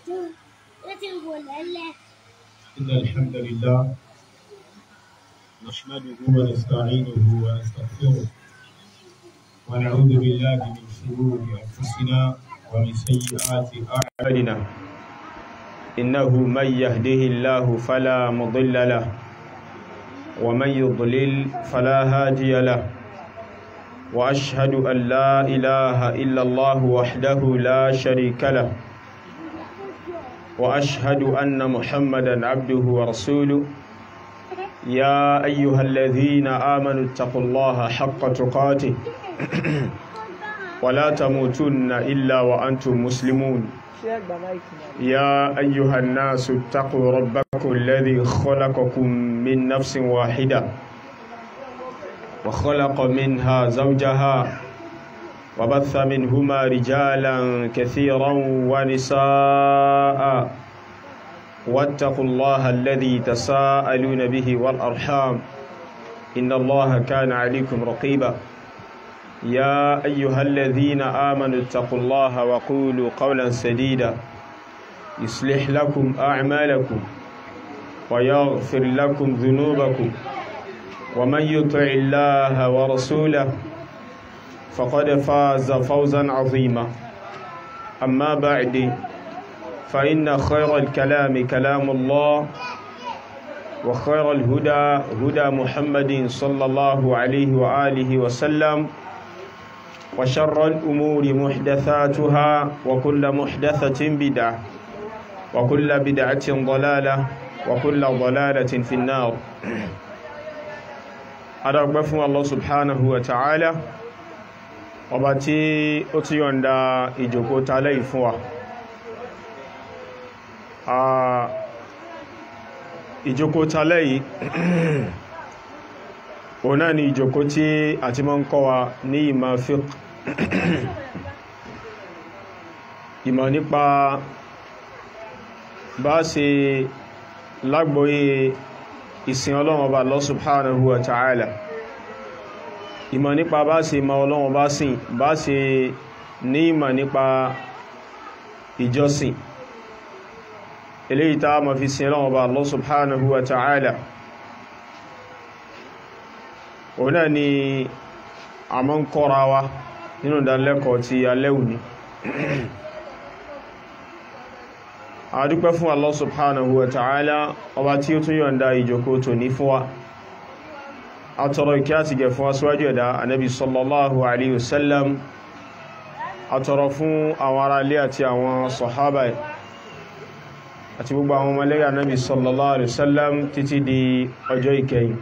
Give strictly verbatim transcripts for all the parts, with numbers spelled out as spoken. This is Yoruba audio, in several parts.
إن الحمد لله نحمده ونستعينه ونستغفره ونعوذ بالله من شرور أنفسنا ومن سيئات أعمالنا إنه من يهده الله فلا مضل له ومن يضلل فلا هادي له وأشهد أن لا إله إلا الله وحده لا شريك له وأشهد أن محمدا عبده ورسوله يا أيها الذين آمنوا اتقوا الله حق تقاته ولا تموتن إلا وأنتم مسلمون يا أيها الناس اتقوا ربكم الذي خلقكم من نفس واحدة وخلق منها زوجها وبث منهما رجالا كثيرا ونساء واتقوا الله الذي تساءلون به والأرحام إن الله كان عليكم رقيبا يا أيها الذين آمنوا اتقوا الله وقولوا قولا سديدا يصلح لكم أعمالكم ويغفر لكم ذنوبكم ومن يطع الله ورسوله فقد فاز فوزا عظيما أما بعد فإن خير الكلام كلام الله وخير الهدى هدى محمد صلى الله عليه وآله وسلم وشر الأمور محدثاتها وكل محدثة بدعة وكل بدعة ضلالة وكل ضلالة في النار أدعوكم الله سبحانه وتعالى ọba tí ó ti yọ̀nda ìjókòó tálẹ́ ìfún wa ìjókòó tálẹ́ yìí òun náà ni ìjókòó tí a ti máa ń kọ́ wa ní ìmọ̀ fiqh ìmọ̀ nípa bá ṣe lágbóyé ìsìn Ọlọ́run ọba Allah subhanahu wa ta'ala ìmọ̀ nípa bá ṣe ma Ọlọ́run bá sìn bá ṣe ní ìmọ̀ nípa ìjọsìn eléyìí tá ma fi sin Ọlọ́run bá Allah subhanahu wa ta'ala òun náà ni a mọ́ ń kọ́ra wa nínú ìdánilẹ́kọ̀ọ́ ti alẹ́ òní a dúpẹ́ fún Allah subhanahu wa ta'ala ọba tí ó tún yọ̀nda ìjókòó tòní fún wa àtọrọ ìkẹ́ àti gẹ̀ fún aṣíwájú ẹ̀dá anábi sallallahu alayhi wasallam àtọrọ fún àwọn ará ilé àti àwọn sọ̀hábà àti gbogbo àwọn ọmọlẹ́yìn anábi sallallahu alayhi wasallam títí di ọjọ́ ìkẹyìn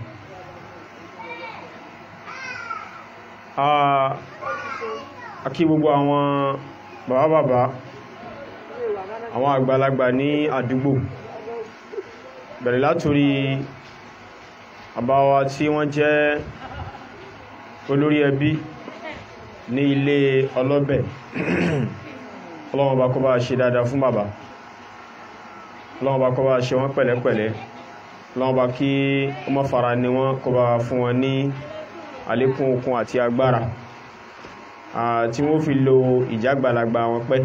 a kí gbogbo àwọn bàbá bàbá àwọn àgbàlagbà ní àdúgbò bẹ̀rẹ̀ látorí àbáwa tí wọ́n jẹ́ olórí ẹbí ní ilé ọlọ́bẹ̀ Ọlọ́run bá kó bá ṣe dáadáa fún bàbá Ọlọ́run bá kó bá ṣe wọ́n pẹ̀lẹ́pẹ̀lẹ́ Ọlọ́run bá kí ó má fara ní wọ́n kó bá fún wọn ní àlékún okun àti agbára tí wọ́n fi lo ìjágbàlagbà wọn pẹ́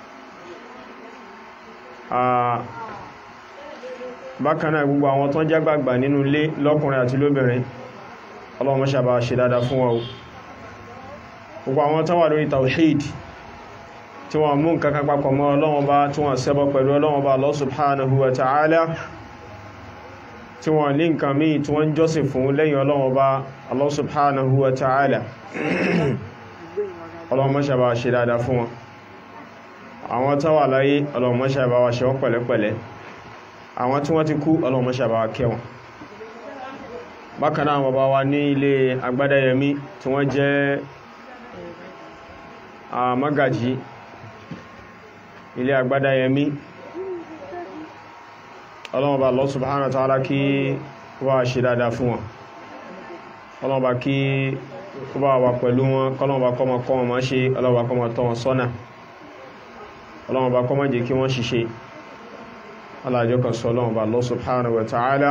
bákanáà gbogbo àwọn tó jágbàgbà nínú ilé lọ́kùnrin àti lóbìnrin Ọlọ́run máa ṣàbá ṣe dáadáa fún wọn gbogbo àwọn tó wà lórí tawhid tí wọ́n mú nǹkan kan papọ̀ mọ́ Ọlọ́run bá tí wọ́n ṣẹbọ pẹ̀lú Ọlọ́run bá Allah subhanahu wa ta'ala tí wọ́n ní nǹkan míì tí wọ́n jọ́sìn fún lẹ́yìn Ọlọ́run bá Allah subhanahu wa ta'ala Ọlọ́run máa ṣàbá ṣe dáadáa fún wọn àwọn tó wà láyé Ọlọ́run máa ṣàbá ṣe wọ́n pẹ̀lẹ́pẹ̀lẹ́ àwọn tí wọ́n ti kú Ọlọ́run má ṣe bá wa kẹ́ wọn bákan náà bàbá wa ní ilé Agbádayẹmí tí wọ́n jẹ́ àmágàjí ilé Agbádayẹmí Ọlọ́run bá Allah subhanahu wa ta'ala kí wá ṣe dáadáa fún wọn Ọlọ́run bá kí kó bá wà pẹ̀lú wọn kọ́lọ́run bá kọ́ mọ́ kọ́ wọn má ṣe Ọlọ́run bá kọ́ mọ́ tọ́ wọn sọ́nà Ọlọ́run bá kọ́ mọ́ jẹ́ kí wọ́n ṣiṣẹ́ alájọ́ kan sọ lọ́wọ́ bá Allah subhanahu wa ta'ala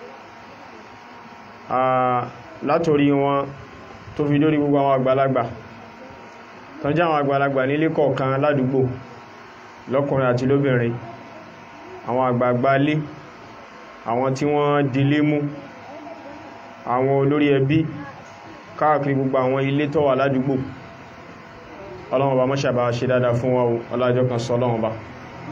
látorí wọn tó fi dórí gbogbo àwọn àgbàlagbà tán jẹ́ àwọn àgbàlagbà nílé kọ̀ọ̀kan ládùúgbò lọ́kùnrin àti lóbìnrin, àwọn àgbààgbà ilé, àwọn tí wọ́n dilé mú, àwọn olórí ẹbí káàkiri gbogbo àwọn ilé tó wà ládùúgbò. Ọlọ́run bá mọ́ṣà bá ṣe dáadáa fún wa ọlájọ́ kan sọ Ọlọ́run bá.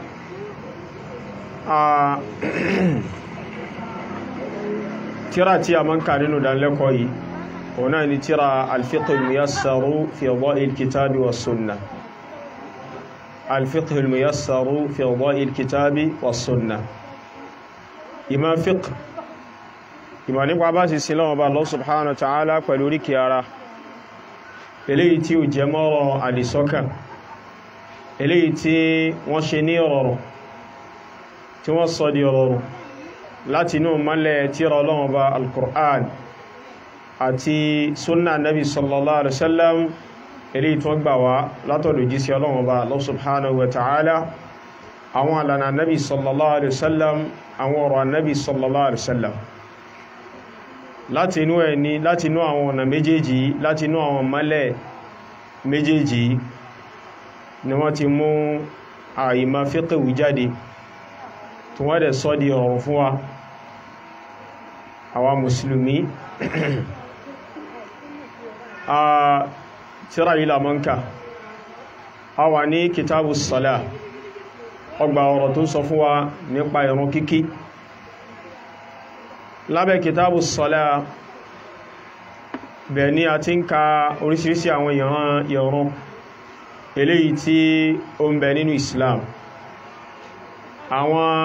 Tírà tí a máa ń kà nínú ìdánilẹ́kọ̀ọ́ yìí òun náà ni tírà al-fiqh al-muyassaru fi da'i al-kitabi wa sunnah. al-fiqh al-muyassaru fi da'i al-kitabi wa sunnah. ìmọ̀ fiqh, ìmọ̀ nípa bá sì sí lọ́wọ́ bá Allah subhanahu wa ta'ala pẹ̀lú oríkì ara, eléyìí tí ó jẹ mọ́rọ̀ àdìsọ́kàn, eléyìí tí wọ́n ṣe ní ọ̀rọ̀ tí wọ́n sọ di ọ̀rọ̀ láti inú mọ́lẹ̀ tírà Ọlọ́run bá al-Qur'an àti sunna nabi sallallahu alaihi wasallam, eléyìí tó gbà wá látọ̀dọ̀ jíṣẹ́ Ọlọ́run bá Allah subhanahu wa ta'ala, àwọn àlànà nabi sallallahu alaihi wasallam, àwọn ọ̀rọ̀ nabi sallallahu alaihi wasallam. láti inú ẹni láti inú àwọn ọ̀nà méjèèjì, láti inú àwọn mọ́lẹ̀ méjèèjì ni wọ́n ti mú àìmọ̀ fiqh jáde tí wọ́n dẹ̀ sọ di ọ̀rọ̀ fún wa àwa mùsùlùmí. tírà yìí la máa ń kà. a wà ní kitabu salah, ọgbà ọ̀rọ̀ tó sọ fún wa nípa ìrun kíkí. lábẹ́ kitabu salah bẹ̀ ni a ti ń ka oríṣiríṣi àwọn ìran ìrun eléyìí tí ó ń bẹ nínú Islam, àwọn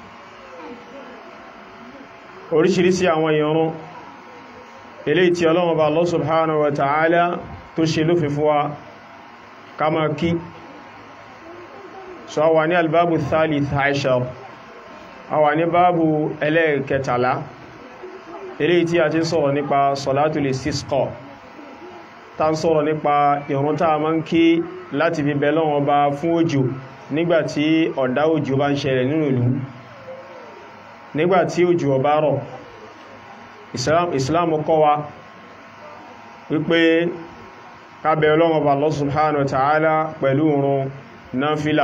oríṣiríṣi àwọn ìrun eléyìí tí Ọlọ́run bá Allah subhanahu wa ta'ala tó ṣe lófin fún wa ká máa kí. so a wà ní albabu thalith ashar, a wà ní báàbù ẹlẹ́ẹ̀kẹtàlá eléyìí tí a ti ń sọ̀rọ̀ nípa salatul istisqa, tá ń sọ̀rọ̀ nípa ìrun tá a máa ń kí láti fi bẹ Ọlọ́run bá fún òjò nígbàtí ọ̀dá òjò bá ń ṣẹlẹ̀ nínú ìlú, nígbàtí òjò ó bá rọ̀. Islam, Islam kọ́ wa wípé ká bẹ Ọlọ́run bá Allah subhanahu wa ta'ala pẹ̀lú ìrun náfílà,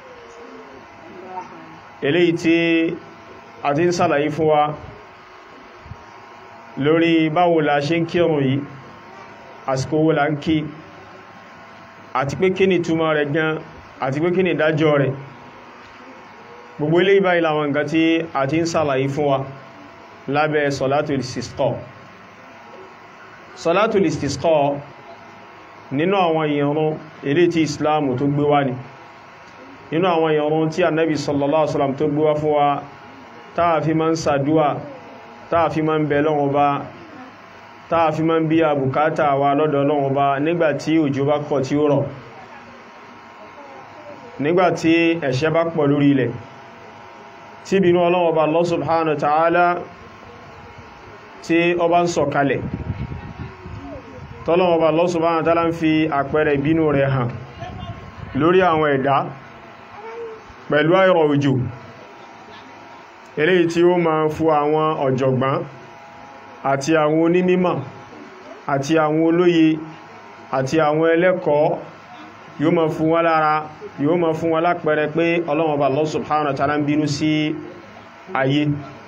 eléyìí tí a ti ń sàlàyé fún wa lórí báwo la ṣe ń kírun yìí, àsìkò wo la ń kí, àti pé kí ni túmọ̀ rẹ̀ gan, àti pé kí ni ìdájọ́ rẹ̀. gbogbo eléyìí báyìí làwọn nǹkan tí a ti ń sàlàyé fún wa lábẹ́ salatul istisqa. salatul istisqa nínú àwọn ìrun eléyìí tí Islam tó gbé wá ni, nínú àwọn ìrun tí Ànábì sallallahu alaihi wasallam tó gbé wá fún wa, táà fi máa ń ṣàdúà, táà fi máa ń bẹ Ọlọ́run Ọba, táà fi máa ń bí àbùkátà wa lọ́dọ̀ Ọlọ́run Ọba nígbàtí òjò bá kọ̀ tí ó rọ̀, nígbàtí ẹ̀ṣẹ̀ bá pọ̀ lórí ilẹ̀, tí ìbínú Ọlọ́run Ọba Allah subhanahu wa ta'ala tí ó bá ń sọ̀kalẹ̀, tọ́lọ́run Ọba Allah subhanahu wa ta'ala ń fi àpẹẹrẹ ìbínú rẹ̀ hàn lórí àwọn ẹ̀dá pẹ̀lú àìrọ̀ òjò, eléyìí tí ó máa fún àwọn ọ̀jọ̀gbọ́n àti àwọn onímímọ̀ àti àwọn olóye àti àwọn ẹlẹ́kọ̀ọ́, yóò máa fún wọn lára, yóò máa fún wọn lápẹẹrẹ pé Ọlọ́run Ọba Allah subhanahu wa ta'ala ń bínú sí ayé.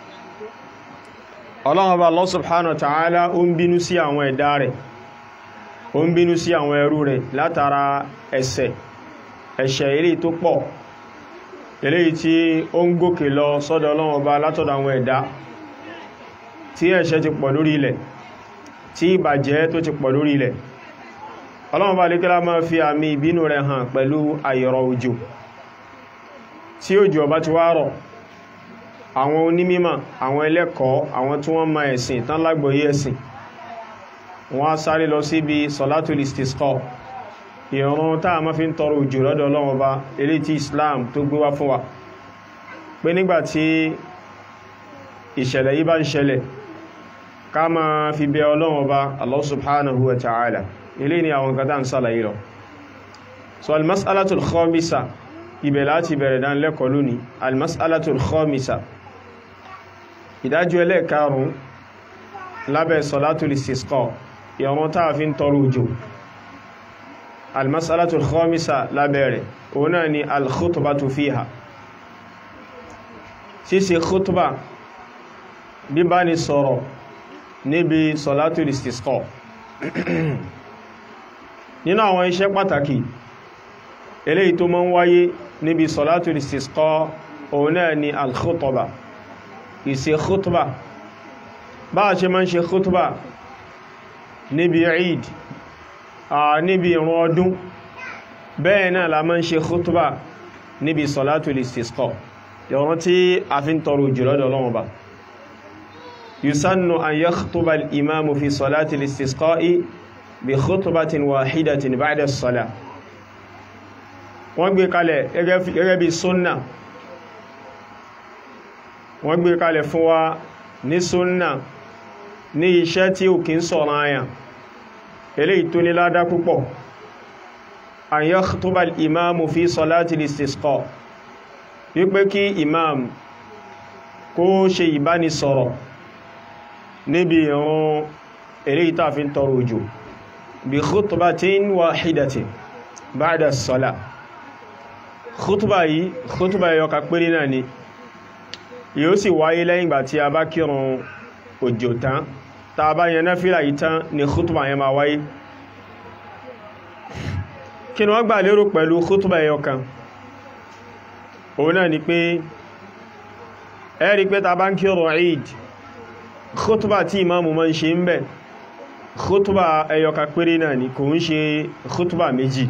Ọlọ́run Ọba Allah subhanahu wa ta'ala ó ń bínú sí àwọn ẹ̀dá rẹ̀, ó ń bínú sí àwọn ẹrú rẹ̀ látara ẹ̀ṣẹ̀ ẹ̀ṣẹ̀ eléyìí tó pọ̀, eléyìí tí ó ń gòkè lọ sọ́dọ̀ Ọlọ́run Ọba látọ̀dọ̀ àwọn ẹ̀dá, tí ẹ̀ṣẹ̀ ti pọ̀ lórí ilẹ̀, tí ìbàjẹ́ tó ti pọ̀ lórí ilẹ̀. Ọlọ́run Ọba lékẹ́lá máa fi àmì ìbínú rẹ̀ hàn pẹ̀lú àìrọ̀ òjò. tí òjò bá ti wá rọ̀, àwọn onímímọ̀, àwọn ẹlẹ́kọ̀ọ́, àwọn tí wọ́n mọ ẹ̀sìn tán lágbọ́yé ẹ̀sìn, wọ́n á sáré lọ síbi solatul istisqa, ìrun tá a máa fi ń tọrọ òjò lọ́dọ̀ Ọlọ́run Ọba, eléyìí tí Islam tó gbé wá fún wa, pé nígbàtí ìṣẹ̀lẹ̀ yìí bá ń ṣẹlẹ̀ ká máa fi bẹ Ọlọ́run Ọba Allah subhanahu wa ta'ala. Eléyìí ni àwọn nǹkan tá ń sàlàyé lọ. So al-mas'alatul khamisa, ibẹ̀ láti bẹ̀rẹ̀ dán lẹ́kọ̀ọ́ lónìí. Al-mas'alatul khamisa, ìdájọ́ ẹlẹ́ẹ̀karùn lábẹ́ salatul istisqa, ìrun tá a fi ń tọrọ òjò. almasalatu al-khamisa lábẹ́rẹ̀ òun náà ni al-khutbatu fiha ṣíṣe khutba bí bá ní sọ̀rọ̀ níbi salatul istisqa nínú àwọn iṣẹ́ pàtàkì eléyìí tó máa ń wáyé níbi salatul istisqa òun náà ni al-khutba ìṣe khutba bá a ṣe máa ń ṣe khutba níbi Eid níbi ìrun ọdún bẹ́ẹ̀ náà la máa ń ṣe khutba níbi salatul istisqa ìrun tí a fi ń tọrọ òjò lọ́dọ̀ Ọlọ́run Ọba yusannu an yakhtuba al-imamu fi salatil istisqa'i bi khutbatin wahidatin ba'da as-salah wọ́n gbé kalẹ̀ gẹ́gẹ́ bí sunna wọ́n gbé kalẹ̀ fún wa ní sunna ní iṣẹ́ tí ò kí ń sọ̀rọ̀ àyàn eléyìí tó ní ládá púpọ̀ an yakhtuba al-imamu fi salatil istisqa wípé kí imam kó ṣe ìbánisọ̀rọ̀ níbi ìrun eléyìí tá fi ń tọrọ òjò bí khutbatin wahidatin ba'da as-salah khutba yìí khutba yìí ọkà péré náà ni yóò sì wáyé lẹ́yìn ìgbà tí a bá kírun òjò tán tá bá yẹn náfílà yìí tán ni khutba yẹn máa wáyé kí ni wọ́n gbà lérò pẹ̀lú khutba yìí ọkàn òun náà ni pé ẹ rí pé tá bá ń kírun Eid khutba tí imamu máa ń ṣe ń bẹ̀ khutba ẹyọkà péré náà ni kò ń ṣe khutba méjì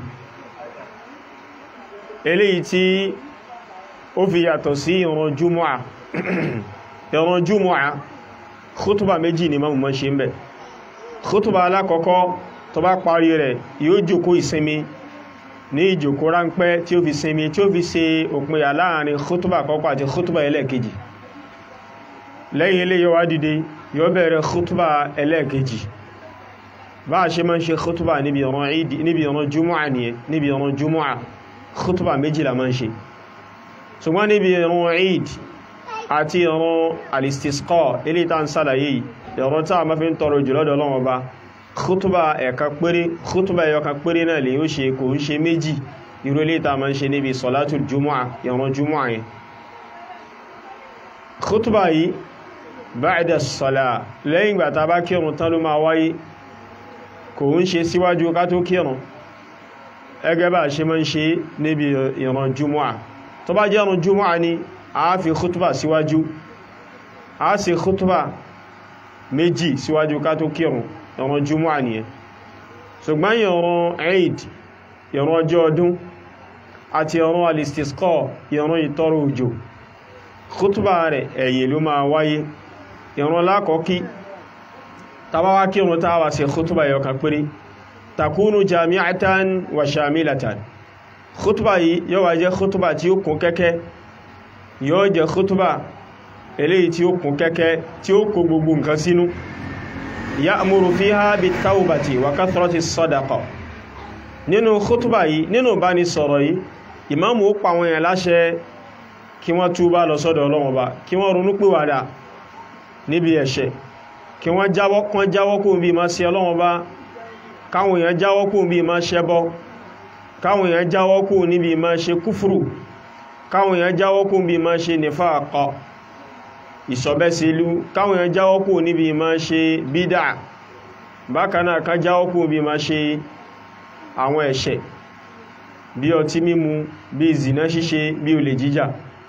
eléyìí tí ó fi yàtọ̀ sí ìran jumu'a ìran jumu'a khutba méjì ni imamu máa ń ṣe ń bẹ̀ khutba alákọ̀ọ́kọ́ tó bá parí rẹ̀ yóò jókòó ìsinmi ní ìjókòó ráńpẹ́ tí ó fi sinmi tí ó fi ṣe òpinya láàrin khutba àkọ́kọ́ àti khutba ẹlẹ́ẹ̀kejì lẹ́yìn ilé yóò wá dìde yóò bẹ̀rẹ̀ khutba ẹlẹ́ẹ̀kejì bá a ṣe máa ń ṣe khutba níbi ìran Eid níbi ìran jumu'a nìyẹn níbi ìran jumu'a khutba méjì la máa ń ṣe ṣùgbọ́n níbi ìran Eid àti ìran al-istisqa ilé tá ń sàlàyé ìran tá a máa fi ń tọrọ jù lọ́dọ̀ Ọlọ́run Ọba khutba ẹ̀ka péré khutba ẹ̀ka péré náà lè yóò ṣe kò ń ṣe méjì irú ilé tá a máa ń ṣe níbi salatul jumu'a ìran jumu'a yẹn khutba yìí ba'da as-salah lẹ́yìn ìgbà tá bá kírun tán ló máa wáyé kò ń ṣe síwájú ká tó kírun ẹgẹ́ bá ṣe máa ń ṣe níbi ìran jumu'a tó bá jẹ́ ìran jumu'a ni a fi khutba síwájú a sì khutba méjì síwájú ká tó kírun ìran jumu'a nìyẹn ṣùgbọ́n ìran Eid ìran ọjọ́ ọdún àti ìran al-istisqa ìran ìtọrọ òjò khutba rẹ̀ ẹ̀yìn ló máa wáyé ìran lákọ̀ọ́kí tàbáwá kírun tàwà sí khutba yọ kan péré takunu jami'atan wa shamilatan khutba yìí yóò wá jẹ́ khutba tí ó kún kẹ́kẹ́ yóò jẹ́ khutba eléyìí tí ó kún kẹ́kẹ́ tí ó kó gbogbo nǹkan sínú ya'muru fiha bit-tawbati wa kathrati sadaqa nínú khutba yìí nínú bá ní sọ̀rọ̀ yìí ìmáàmù ó pa àwọn èèyàn láṣẹ kí wọ́n túbá lọ sọ́dọ̀ Ọlọ́run Ọba kí wọ́n ronú pìwàdà níbi ẹ̀ṣẹ̀ kí wọ́n jáwọ́ kán jáwọ́ kó bí ma ṣe Ọlọ́run Ọba káwọn èèyàn jáwọ́ kó bí ma ṣẹbọ káwọn èèyàn jáwọ́ kó níbi ma ṣe kúfùrù káwọn èèyàn jáwọ́ kó bí ma ṣe nífàkọ ìṣọ̀bẹ́sílú káwọn èèyàn jáwọ́ kó níbi ma ṣe bídà bákan náà ká jáwọ́ kó bí ma ṣe àwọn ẹ̀ṣẹ̀ bí ọtí mímu bí zina ṣíṣe bí olè jíjà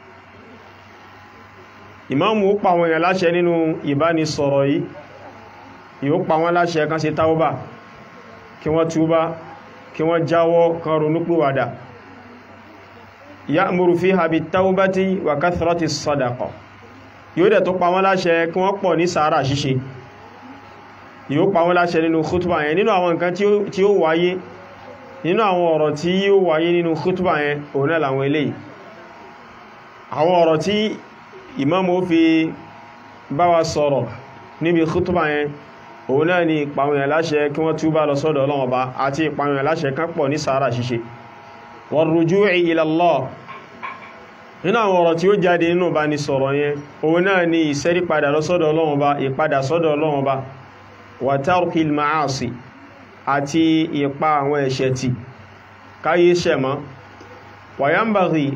ìmáàmù ó pa àwọn èèyàn láṣẹ nínú ìbánisọ̀rọ̀ yìí yóò pa wọ́n láṣẹ kan ṣe táwọ́bà kí wọ́n túbá kí wọ́n jáwọ́ kan ronúpìwàdà ya'muru fiha bit-tawbati wa kathrati sadaqa yóò dẹ̀ tó pa wọ́n láṣẹ kí wọ́n pọ̀ ní sàárà ṣíṣe yóò pa wọ́n láṣẹ nínú khutba yẹn nínú àwọn nǹkan tí ó wáyé nínú àwọn ọ̀rọ̀ tí yóò wáyé nínú khutba yẹn òun náà làwọn eléyìí àwọn ọ̀rọ̀ tí ìmáàmù ó fi bá wa sọ̀rọ̀ níbi khutba yẹn òun náà ni ìpàwọn láṣẹ kí wọ́n túbá lọ sọ́dọ̀ Ọlọ́run Ọba àti ìpàwọn láṣẹ kan pọ̀ ní sàárà ṣíṣe warruju'i ila Allah nínú àwọn ọ̀rọ̀ tí ó jáde nínú bá ní sọ̀rọ̀ yẹn òun náà ni ìṣẹ́rí padà lọ sọ́dọ̀ Ọlọ́run Ọba ìpadà sọ́dọ̀ Ọlọ́run Ọba wa tarkil ma'asi àti ìpa àwọn ẹ̀ṣẹ̀ tì káyé ṣẹ̀mọ́ wa yanbaghi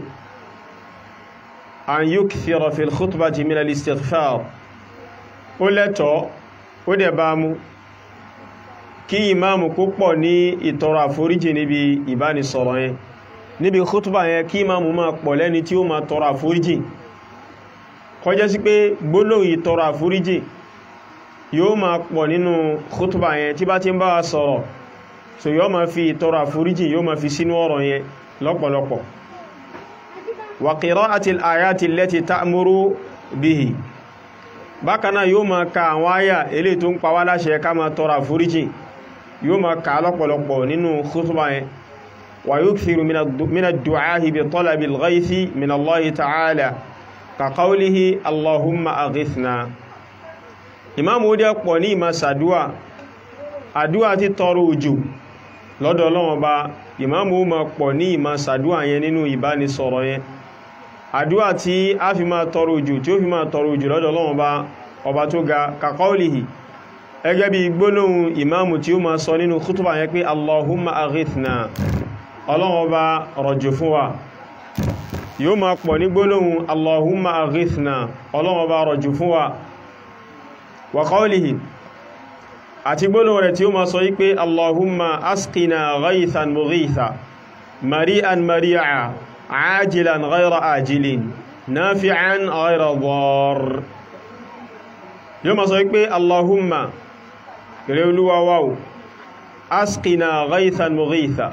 an yukthira fil khutbati min al-istighfar ó lẹ́tọ̀ọ́ ó dẹ̀ bá mú kí ìmáàmù kó pọ̀ ní ìtọrọ àforíjì níbi ìbánisọ̀rọ̀ yẹn níbi khutba yẹn kí ìmáàmù máa pọ̀ lẹ́ni tí ó máa tọrọ àforíjì kó jẹ́ sí pé gbólóhùn ìtọrọ àforíjì yóò máa pọ̀ nínú khutba yẹn tí bá ti ń bá wa sọ̀rọ̀ so yóò máa fi ìtọrọ àforíjì yóò máa fi sínú ọ̀rọ̀ yẹn lọ́pọ̀lọpọ̀ wa qira'ati al-ayati allati ta'muru bihi bákaná yóò máa ka àwọn àyà eléyìí tó ń pa wá láṣẹ ká máa tọrọ àforíjì yóò máa ka lọ́pọ̀lọpọ̀ nínú khutba yẹn wa yukthiru min ad-du'a'i bi talabi al-ghaythi min Allahi ta'ala ka qawlihi Allahumma aghithna ìmáàmù ó dẹ̀ pọ̀ ní ìmá sàdúwà àdúwà ti tọrọ òjò lọ́dọ̀ Ọlọ́run Ọba ìmáàmù ó máa pọ̀ ní ìmá sàdúwà yẹn nínú ìbánisọ̀rọ̀ yẹn àdúwà tí a fi máa tọrọ òjò tí ó fi máa tọrọ òjò lọ́dọ̀ Ọlọ́run Ọba ọba tó ga ka qawlihi ẹgẹ́ bí gbólóhùn ìmáàmù tí ó máa sọ nínú khutba yẹn pé Allahumma aghithna Ọlọ́run Ọba rọ̀jò fún wa yóò máa pọ̀ ní gbólóhùn Allahumma aghithna Ọlọ́run Ọba rọ̀jò fún wa wa qawlihi àti gbólóhùn rẹ̀ tí ó máa sọ yí pé Allahumma asqina ghaythan mughitha mari'an mari'a ajilan ghayra ajilin nafi'an ghayra dar yóò máa sọ yí pé Allahumma rẹ̀ Olúwa wa asqina ghaythan mughitha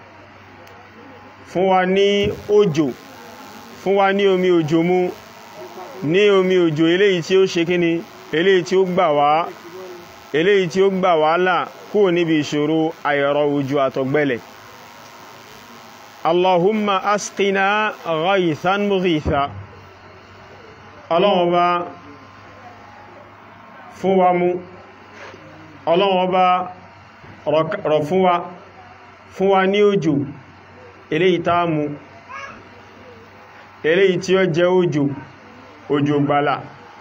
fún wa ní òjò fún wa ní omi òjò mu ní omi òjò eléyìí tí ó ṣe kíni eléyìí tí ó gbà wá eléyìí tí ó gbà wá là kúrò níbi ìṣòro àìrọ̀ òjò àtọ̀gbẹlẹ̀ Allahumma asqina ghaythan mughitha Ọlọ́run Ọba fún wa mú Ọlọ́run Ọba rọ̀ fún wa fún wa ní òjò eléyìí tá mú eléyìí tí ó jẹ́ òjò òjò gbàlà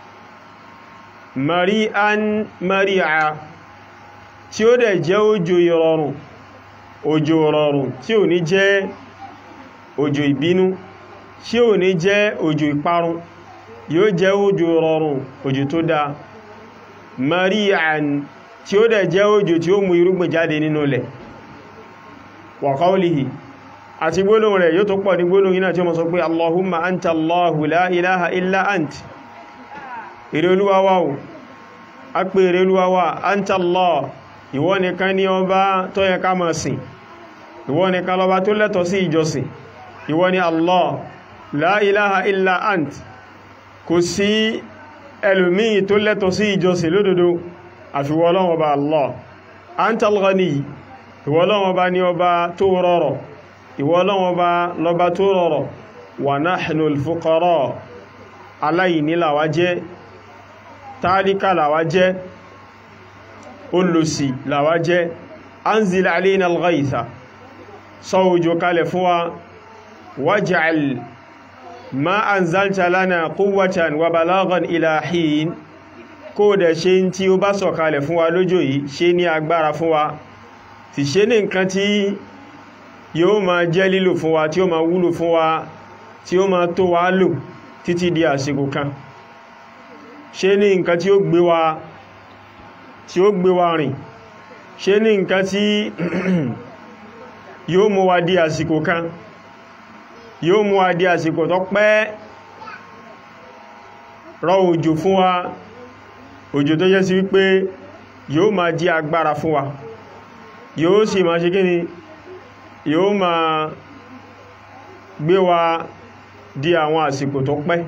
mari'an mari'a tí ó dẹ̀ jẹ́ òjò ìrọ̀rùn òjò ìrọ̀rùn tí ò ní jẹ́ òjò ìbínú tí ò ní jẹ́ òjò ìparun yóò jẹ́ òjò ìrọ̀rùn òjò tó dáa mari'an tí ó dẹ̀ jẹ́ òjò tí ó mú irúgbìn jáde nínú ilẹ̀ wa qawlihi àti gbólóhùn rẹ̀ yóò tó pọ̀ ní gbólóhùn yìí náà tí ó mọ́ sọ pé Allahumma anta Allahu la ilaha illa ant ìrẹ́ Olúwa wa o a pè ìrẹ́ Olúwa wa anta Allah ìwọ nìkan ni ọba tó yẹ ká máa sìn ìwọ nìkan lọba tó lẹ́tọ̀ọ́ sí ìjọsìn ìwọ ni Allah la ilaha illa ant kò sí ẹlòmíì tó lẹ́tọ̀ọ́ sí ìjọsìn lódodo àfi ìwọ Ọlọ́run Ọba Allah anta al-ghani ìwọ Ọlọ́run Ọba ni ọba tó rọrọ̀ ìwọ Ọlọ́run Ọba lọba tó rọrọ̀ wa nahnu al-fuqara aláìní làwa jẹ́ tálíkà làwa jẹ́ olùsì làwa jẹ́ anzil alayna al-ghaytha sọ òjò kalẹ̀ fún wa waj'al ma anzalta lana quwwatan wa balaghan ila hin kó dẹ̀ ṣe tí ó bá sọ kalẹ̀ fún wa lójò yìí ṣe ní agbára fún wa ti ṣe ní nǹkan tí yóò máa jẹ́ lílò fún wa tí ó máa wúlò fún wa tí ó máa tó wa lò títí di àsìkò kan ṣe ní nǹkan tí ó gbé wa tí ó gbé wa rìn ṣe ní nǹkan tí yóò mú wa di àsìkò kan yóò mú wa di àsìkò tó pẹ́ rọ̀ òjò fún wa òjò tó jẹ́ sí wípé yóò máa di agbára fún wa yóò sì máa ṣe kíni yóò máa gbé wa di àwọn àsìkò tó pẹ́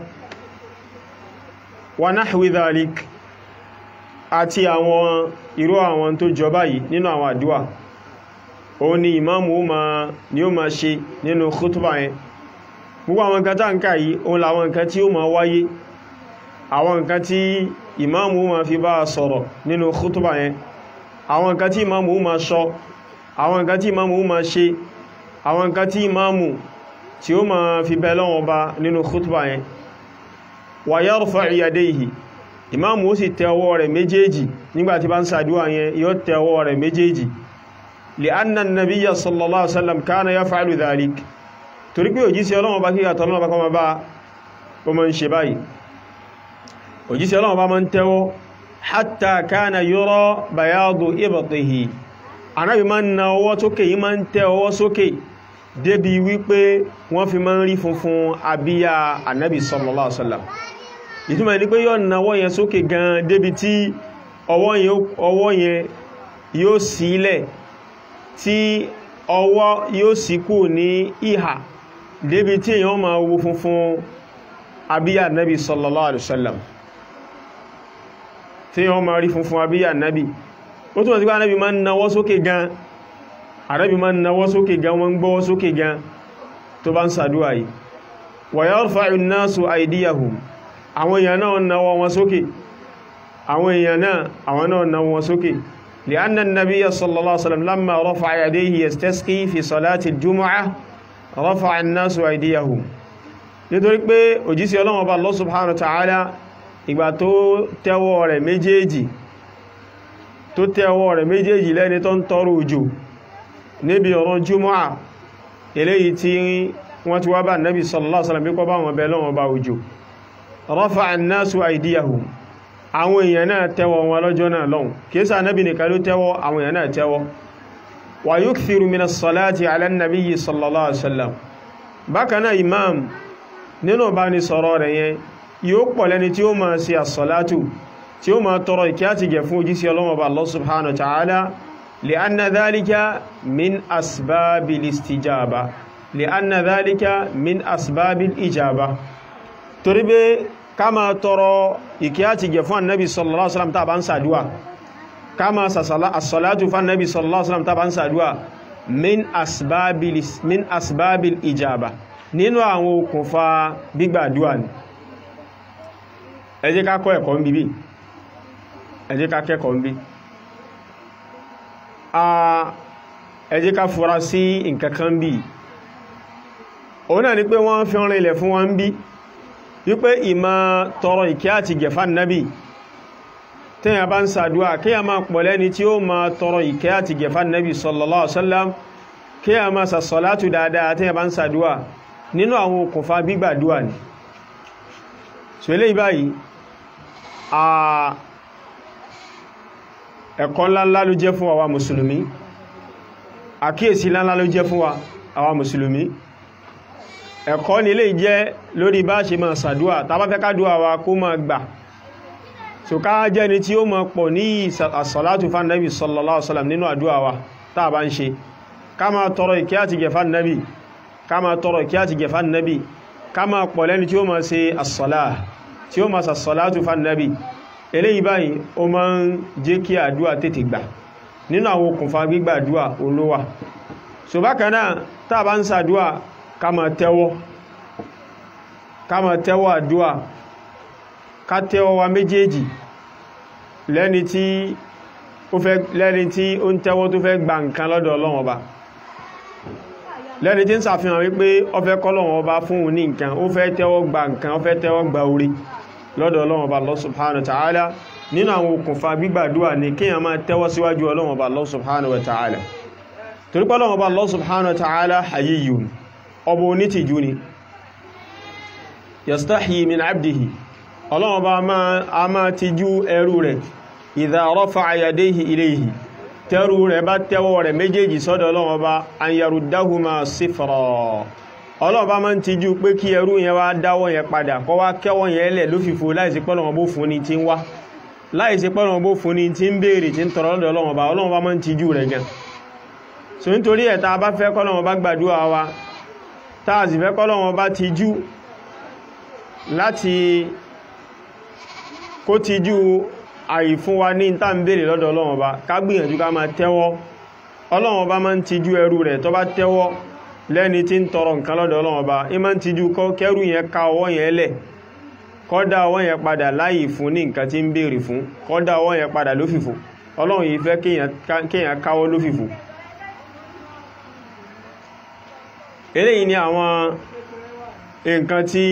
wa nahwi dhalik àti àwọn irú àwọn tó jọ báyìí nínú àwọn àdúwà òun ni ìmáàmù ni ó máa ṣe nínú khutba yẹn gbogbo àwọn nǹkan tá ń kà yìí òun làwọn nǹkan tí ó máa wáyé àwọn nǹkan tí ìmáàmù máa fi bá sọ̀rọ̀ nínú khutba yẹn àwọn nǹkan tí ìmáàmù máa sọ àwọn nǹkan tí ìmáàmù máa ṣe àwọn nǹkan tí ìmáàmù tí ó máa fi bẹ Ọlọ́run Ọba nínú khutba yẹn wa yarfa'u yadayhi ìmáàmù ó sì tẹ ọwọ́ rẹ̀ méjèèjì nígbàtí bá ń ṣàdúwà yẹn yóò tẹ ọwọ́ rẹ̀ méjèèjì li'anna an-nabiyya sallallahu alaihi wasallam kana yaf'alu dhalik torí pé òjíṣẹ́ Ọlọ́run bá kí àtọ̀ Ọlọ́run bá kọ́ ma bá o ma ń ṣe báyìí òjíṣẹ́ Ọlọ́run bá ma ń tẹ́wọ́ hatta kana yura bayadu ibtihi Ànábì ma ń na ọwọ́ sókè yí ma ń tẹ́ ọwọ́ sókè débi wípé wọ́n fi ma ń rí funfun abíyá Ànábì sallallahu alaihi wasallam ìtumọ̀ ní pé yóò na ọwọ́ yẹn sókè gan débi tí ọwọ́ yẹn yóò sílẹ̀ tí ọwọ́ yóò sì kú ní ìhà débi tí èyàn ma wo funfun abíyá Ànábì sallallahu alaihi wasallam tí èyàn ma rí funfun abíyá Ànábì ó túnmọ̀ sí pé Ànábì ma ń nawọ́ sókè gan Ànábì ma ń nawọ́ sókè gan wọ́n gbọ́wọ́ sókè gan tó bá ń sàdúwà yìí wa yarfa'u an-nasu aydiyahum àwọn èèyàn náà nawọ́ wọn sókè àwọn èèyàn náà àwọn náà nawọ́ wọn sókè لأن النبي صلى الله عليه وسلم لما رفع يديه يستسقي في صلاة الجمعة رفع الناس أيديهم nítorí pé òjíṣẹ́ Ọlọ́run Ọba Allah subhanahu wa ta'ala ìgbà tó tẹ́wọ́ rẹ̀ méjèèjì tó tẹ́wọ́ rẹ̀ méjèèjì lẹ́ni tó ń tọrọ òjò níbi ọ̀rọ̀ Jumu'ah eléyìí tí wọ́n ti wá bá Nabi sallallahu alaihi wasallam bí kó bá wọn bẹ̀ lọ́wọ́ bá òjò rafa'a an-nasu aydiyahum àwọn èèyàn náà tẹ́wọ́ wọn lọ́jọ́ náà lọ́hùn kìísà Ànábì nìkan ló tẹ́wọ́ àwọn èèyàn náà tẹ́wọ́ wa yukthiru min as-salati ala an-nabiyyi sallallahu alaihi wasallam bákan náà imam nínú bá ní sọ̀rọ̀ rẹ̀ yẹn yóò pọ̀ lẹ́ni tí ó máa ṣe as-salatu tí ó máa tọrọ ìkẹ́ àti gẹ̀ fún òjíṣẹ́ Ọlọ́run Ọba Allah subhanahu wa ta'ala li'anna dhalika min asbabil istijaba li'anna dhalika min asbabil ijaba torí pé ká máa tọrọ ìkẹ́ àti gẹ̀ fún Ànábì sallallahu alaihi wasallam tá bá ń ṣàdúà ká máa sàsàlá as-salatu fún Ànábì sallallahu alaihi wasallam tá bá ń ṣàdúà min asbabil min asbabil ijaba nínú àwọn okùnfà gbígbàdúà ni ẹ jẹ́ ká kọ́ ẹ̀kọ́ ń bíbí ẹ jẹ́ ká kẹ́kọ̀ọ́ ń bí ẹ jẹ́ ká fura sí nǹkankan bí òun náà ni pé wọ́n fi rìn ilẹ̀ fún wọn bí wípé ìmá tọrọ ìkẹ́ àti gẹ̀fà nábì tẹ́yà bá ń sàdúwà kí a máa pọ̀ lẹ́ni tí ó máa tọrọ ìkẹ́ àti gẹ̀fà nábì sallallahu alaihi wasallam kí a máa sàsọ̀látù dáadáa tẹ́yà bá ń sàdúwà nínú àwọn okùnfà gbígbàdúwà ni so eléyìí báyìí ẹ̀kọ́ ńláńlá ló jẹ́ fún àwa mùsùlùmí àkíyèsí ńláńlá ló jẹ́ fún wa àwa mùsùlùmí ẹ̀kọ́ ní lè jẹ́ lórí bá ṣe máa sàdúwà tàbá fẹ́ kádùwà wa kó máa gbà so ká jẹ́ ni tí ó máa pọ̀ ní as-salatu fan nabi sallallahu alaihi wasallam nínú àdúwà wa tàà bá ń ṣe ká máa tọrọ ìkẹ́ àti gẹ̀fà nabi ká máa tọrọ ìkẹ́ àti gẹ̀fà nabi ká máa pọ̀ lẹ́ni tí ó máa ṣe as-salah tí ó máa as-salatu fan nabi eléyìí báyìí ó máa ń jẹ́ kí àdúwà tètè gbà nínú àwọn okùnfà gbígbà àdúwà olówà so bákan náà tàà bá ń sàdúwà ká máa tẹ́wọ́ ká máa tẹ́wọ́ àdúwà ká tẹ́wọ́ wa méjèèjì lẹ́ni tí ó fẹ́ lẹ́ni tí ó ń tẹ́wọ́ tó fẹ́ gba nǹkan lọ́dọ̀ Ọlọ́run Ọba lẹ́ni tí ń ṣàfihàn wípé ó fẹ́ k'Ọlọ́run Ọba fún òun ní nǹkan ó fẹ́ tẹ́wọ́ gba nǹkan ó fẹ́ tẹ́wọ́ gba orí lọ́dọ̀ Ọlọ́run Ọba Allah subhanahu wa ta'ala nínú àwọn okùnfà gbígbàdúwà ní kíyàn máa tẹ́wọ́ síwájú Ọlọ́run Ọba Allah subhanahu wa ta'ala torí pé Ọlọ́run Ọba Allah subhanahu wa ta'ala hayyun ọba onítìjú ni yastahyi min abdihi Ọlọ́run Ọba a máa tijú ẹrú rẹ̀ idha rafa'a yadayhi ilayhi tẹ́rù rẹ̀ bá tẹ́wọ́ rẹ̀ méjèèjì sọ́dọ̀ Ọlọ́run Ọba an yaruddahuma sifra Ọlọ́run Ọba máa ń tijú pé kí ẹrú yẹn wá dáwọ́ yẹn padà kó wá kẹ́wọ́ yẹn lẹ̀ lófìfo láìsí pé Ọlọ́run Ọba fún ni tí ń wá láìsí pé Ọlọ́run Ọba fún ni tí ń béèrè tí ń tọrọ lọ́dọ̀ Ọlọ́run Ọba Ọlọ́run Ọba máa ń tijú rẹ̀ gan so nítorí ẹ̀ tá a bá fẹ́ kí Ọlọ́run Ọba gbàdúrà wa táàzì fẹ́ k'Ọlọ́run Ọba ti jú láti kó ti jú àìfún wa ní ìta ń bèèrè lọ́dọ̀ Ọlọ́run Ọba ká gbìyànjú ká máa tẹ́wọ́ Ọlọ́run Ọba máa ń ti jú ẹrú rẹ̀ tó bá tẹ́wọ́ lẹ́ni tí ń tọrọ nǹkan lọ́dọ̀ Ọlọ́run Ọba í máa ń ti jú kẹ́rù yẹn ká ọwọ́ yẹn lẹ̀ kó dá ọwọ́ yẹn padà láì fún ní nǹkan tí ń bèèrè fún kó dá ọwọ́ yẹn padà lófìfo Ọlọ́run yìí fẹ́ kéèyàn káwọ́ lófìfo eléyìí ni àwọn nǹkan tí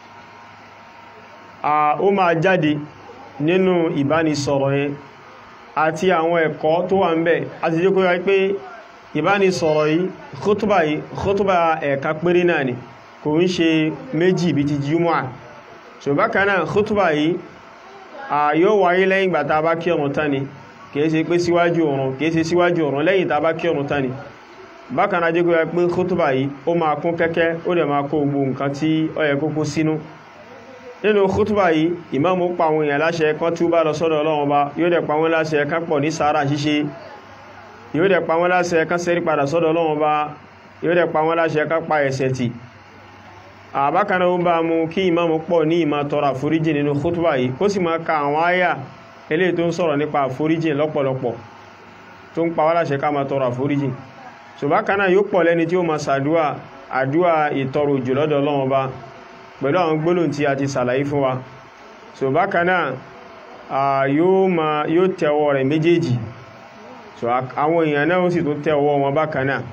ó máa jáde nínú ìbánisọ̀rọ̀ yẹn àti àwọn ẹ̀kọ́ tó wà ń bẹ̀ àti jẹ́ kó yá pé ìbánisọ̀rọ̀ yìí khutba yìí khutba ẹ̀ka péré náà ni kò ń ṣe méjì bí ti jumu'a so bákan náà khutba yìí yóò wáyé lẹ́yìn ìgbà tá a bá kírun tán ni kìí ṣe pé síwájú ọ̀run kìí ṣe síwájú ọ̀run lẹ́yìn tá a bá kírun tán ni bákan náà jẹ́ kó yá pé khutba yìí ó máa kún kẹ́kẹ́ ó dẹ̀ máa kó gbogbo nǹkan tí ó yẹ kó kó sínú nínú khutba yìí ìmáàmù pa àwọn èèyàn láṣẹ kan túbá lọ sọ́dọ̀ Ọlọ́run Ọba yóò dẹ̀ pa wọ́n láṣẹ kan pọ̀ ní sàárà ṣíṣe yóò dẹ̀ pa wọ́n láṣẹ kan ṣẹ́rí padà sọ́dọ̀ Ọlọ́run Ọba yóò dẹ̀ pa wọ́n láṣẹ kan pa ẹ̀ṣẹ̀ tì àbákan náà ó bá mú kí ìmáàmù pọ̀ ní ìmá tọrọ àforíjì nínú khutba yìí kó sì máa ka àwọn àyà eléyìí tó ń sọ̀rọ̀ nípa àforíjì lọ́pọ̀lọpọ̀ tó ń pa wá láṣẹ ká máa tọrọ àforíjì so bákan náà yóò pọ̀ lẹ́ni tí ó máa ṣàdúà àdúà ìtọrọ òjò lọ́dọ̀ Ọlọ́run Ọba pẹ̀lú àwọn gbólóhùn tí a ti sàlàyé fún wa so bákan náà yóò ma yóò tẹ́wọ́ rẹ̀ méjèèjì so àwọn èèyàn náà ó sì tó tẹ́wọ́ wọn bákan náà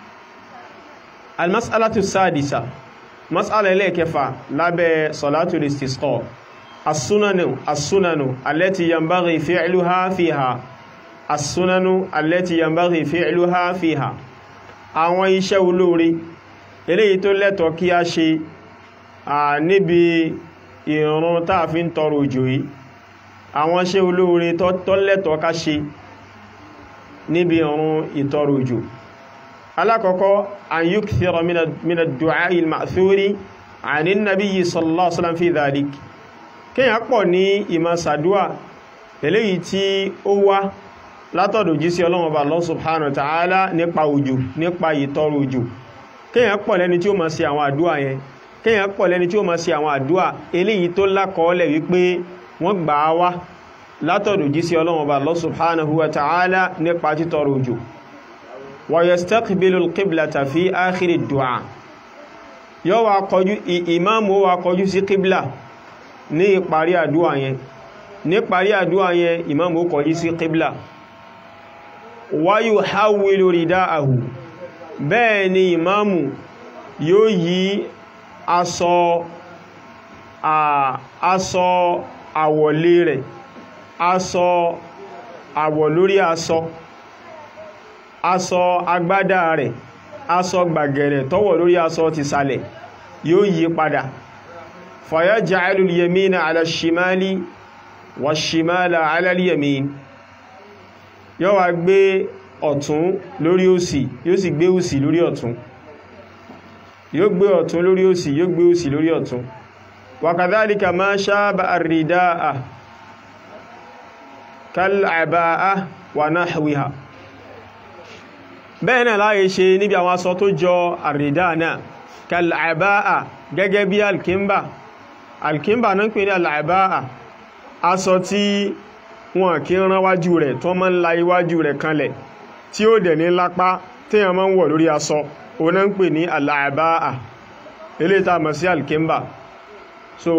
almasalatu sadisa masala ẹlẹ́ẹ̀kẹfà lábẹ́ salatul istisqa as-sunanu as-sunanu allati yanbaghi fi'luha fiha as-sunanu allati yanbaghi fi'luha fiha àwọn iṣẹ́ olóore eléyìí tó lẹ́tọ̀ọ́ kí a ṣe à níbi ìrun táà fi ń tọrọ òjò yìí àwọn ṣe olóore tó lẹ́tọ̀ọ́ ká ṣe níbi ìrun ìtọrọ òjò alákọ̀ọ́kọ́ an yukthira min ad-du'a al-ma'thuri 'ani an-nabiy sallallahu alaihi wasallam fi dhalik kíyàn pọ̀ ní ìmá sàdúà eléyìí tí ó wá látọ̀dọ̀ jíṣẹ́ Ọlọ́run Ọba Allah subhanahu wa ta'ala nípa òjò nípa ìtọrọ òjò kíyàn pọ̀ lẹ́ni tí ó máa ṣe àwọn àdúà yẹn kíyàn pọ̀ lẹ́ni tí ó máa ṣe àwọn àdúà eléyìí tó lákọọ́lẹ̀ wípé wọ́n gbà á wá látọ̀dọ̀ jíṣẹ́ Ọlọ́run Ọba Allah subhanahu wa ta'ala nípa títọrọ òjò wa yastaqbilu al-qiblata fi akhir ad-du'a yóò wá kọjú ìmáàmù wá kọjú sí qibla ní ìparí àdúà yẹn ní ìparí àdúà yẹn ìmáàmù kọjú sí qibla wa yuhawwilu rida'ahu bẹ́ẹ̀ ni ìmáàmù yóò yí aṣọ aṣọ àwọ̀lé rẹ̀ aṣọ àwọ̀ lórí aṣọ aṣọ agbádá rẹ̀ aṣọ gbàgẹ̀rẹ̀ tọ́wọ̀ lórí aṣọ ti sàlẹ̀ yóò yí padà fayaj'alu al-yamina 'ala ash-shimali wash-shimala 'ala al-yamin yóò wá gbé ọ̀tún lórí òsì yóò sì gbé òsì lórí ọ̀tún yóò gbé ọ̀tún lórí òsì yóò gbé òsì lórí ọ̀tún wa kadhalika ma shaba ar-rida'a kal-'aba'a wa nahwiha bẹ́ẹ̀ náà láyé ṣe níbi àwọn aṣọ tó jọ àrídá náà kal-'aba'a gẹ́gẹ́ bí alkimba alkimba náà ń pè ní al-'aba'a aṣọ tí wọn kí ń rán wájú rẹ̀ tó máa ń la iwájú rẹ̀ kanlẹ̀ tí ó dẹ̀ ní lápá tí a máa ń wọ̀ lórí aṣọ o náà ń pè ní al-'aba'a eléyìí tá mọ̀ sí alkimba so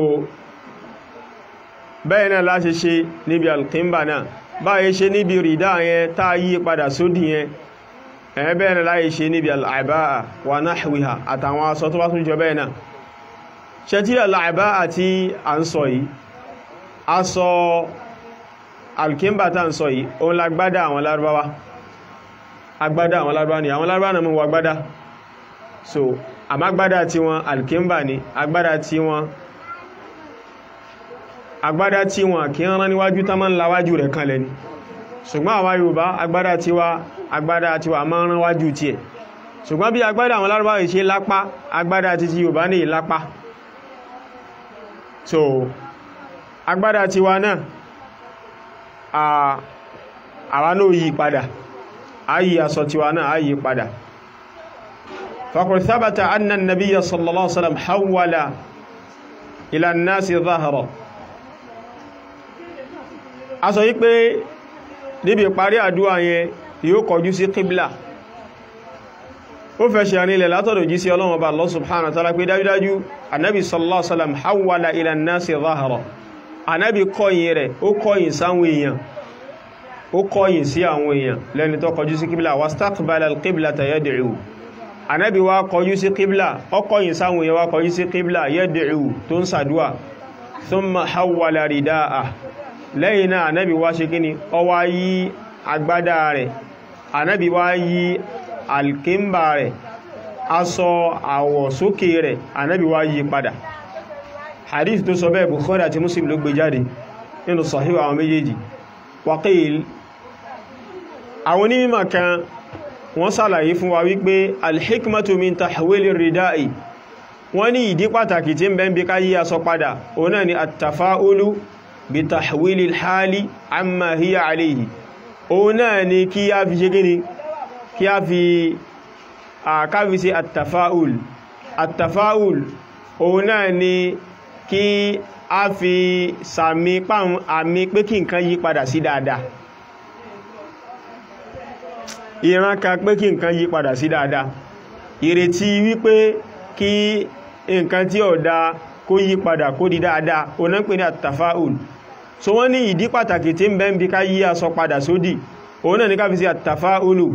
bẹ́ẹ̀ náà láṣe ṣe níbi alkimba náà báyé ṣe níbi rídá yẹn tá yí padà sódì yẹn ẹ̀ẹ́ bẹ́ẹ̀ náà láyé ṣe níbi al-'aba'a wa nahwiha àtàwọn aṣọ tó bá tún jọ bẹ́ẹ̀ náà ṣe tí al-'aba'a tí a ń sọ yìí aṣọ alkimba tá ń sọ yìí òun lágbádá àwọn lárúbáwá agbádá àwọn lárúbáwá ni àwọn lárúbáwá náà mú wa gbádá so àmá agbádá tí wọn alkimba ni agbádá tí wọn agbádá tí wọn kí ń rán níwájú tá máa ń láwájú rẹ̀ kanlẹ̀ ni ṣùgbọ́n àwa Yorùbá agbádá tí wa agbádá tí wa máa ń rán wájú tí ẹ̀ ṣùgbọ́n bí agbádá àwọn lárúbáwá yìí ṣe lápá agbádá tí ti Yorùbá ní ìlápá so agbádá tí wa náà àwa náà yí padà ayi aṣọ tiwa náà ayi padà faqad thabata anna an-nabiyya sallallahu alaihi wasallam hawwala ila an-nasi dhahra aṣọ yí pé níbi ìparí àdúwà yẹn yóò kọjú sí qibla ó fẹ́ ṣe àrílẹ̀ látọ̀dọ̀ jí sí Ọlọ́run Ọba Allah subhanahu wa ta'ala pé dájúdájú Ànábì sallallahu alaihi wasallam hawwala ila an-nasi dhahra Ànábì kọ̀yìn rẹ̀ ó kọ̀yìn sáwọn èèyàn ó kọ̀yìn sí àwọn èèyàn lẹ́ni tó kọjú sí qibla wastaqbala al-qiblata yad'u Ànábì wá kọjú sí qibla ó kọ̀yìn sáwọn èèyàn wá kọjú sí qibla yad'u tó ń sàdúà thumma hawwala rida'ah lẹ́yìn náà ànábì wá ṣe kíni ó wá yí agbádá rẹ̀ ànábì wá yí alkimba rẹ̀ aṣọ àwọ̀ sókè rẹ̀ ànábì wá yí padà. Hadith tó sọ bẹ́ẹ̀ Bukhari àti Muslim ló gbé jáde nínú Sahih àwọn méjèèjì. Waqil àwọn onímọ̀ kan wọ́n ṣàlàyé fún wa wípé alhikmatu min tahwili ridai, wọ́n ní ìdí pàtàkì tí ń bẹ ń bí ká yí aṣọ padà òun náà ni at-tafa'ulu bi tahwili al-hali amma hiya alayhi, òun náà ni kí a fi ṣe gíní kí a fi àkáfi sí at-tafa'ul at-tafa'ul òun náà ni kí a fi sàmì pàmù àmì pé kí nǹkan yí padà sí dáadáa, ìran kan pé kí nǹkan yí padà sí dáadáa, ìrètí wípé kí nǹkan tí ó dá kó yí padà kó di dáadáa, ó náà pè ní at-tafa'ul. So wọ́n ní ìdí pàtàkì tí ń bẹ ń bí ká yí aṣọ padà sódì òun náà ní ká fi sí at-tafa'ulu,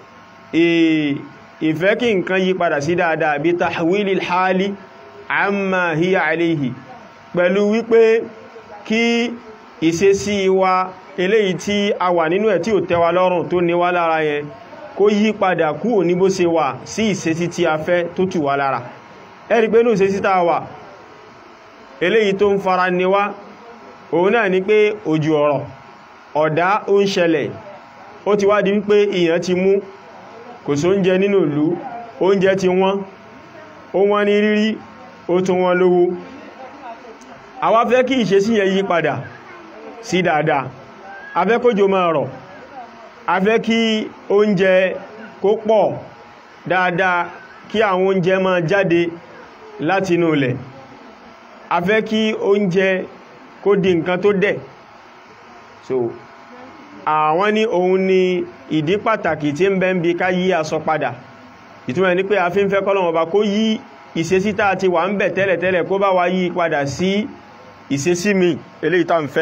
ìfẹ́ kí nǹkan yí padà sí dáadáa bí tahwilil hali amma hiya alayhi, pẹ̀lú wípé kí ìṣesí wa eléyìí tí a wà nínú ẹ̀ tí ò tẹ́ wa lọ́rùn tó ní wá lára yẹn kó yí padà kúrò ní bó ṣe wà sí ìṣesí tí a fẹ́ tó tù wá lára. Ẹ rí pé ní ìṣesí tá a wà eléyìí tó ń fara ní wá òun náà ni pé òjò ọ̀rọ̀ ọ̀dá ó ń ṣẹlẹ̀, ó ti wá di wípé ìyàn ti mú, kò sóúnjẹ nínú ìlú, oúnjẹ ti wọ́n, ó wọ́n ní rírí, ó tún wọ́n lówó. Àwa fẹ́ kí ìṣesí yẹn yí padà sí dáadáa, a fẹ́ kójò máa rọ̀, a fẹ́ kí oúnjẹ kó pọ̀ dáadáa, kí àwọn oúnjẹ máa jáde láti inú ilẹ̀, a fẹ́ kí oúnjẹ kó di nǹkan tó dẹ̀. So àwọn ní òun ni ìdí pàtàkì tí ń bẹ ń bí ká yí aṣọ padà. Ìtumọ̀ ní pé a fi ń fẹ́ k'Ọlọ́run Ọba kó yí ìṣesí tá ti wà ń bẹ̀ tẹ́lẹ̀tẹ́lẹ̀ kó bá wa yí padà sí ìṣesí mi eléyìí tá ń fẹ́.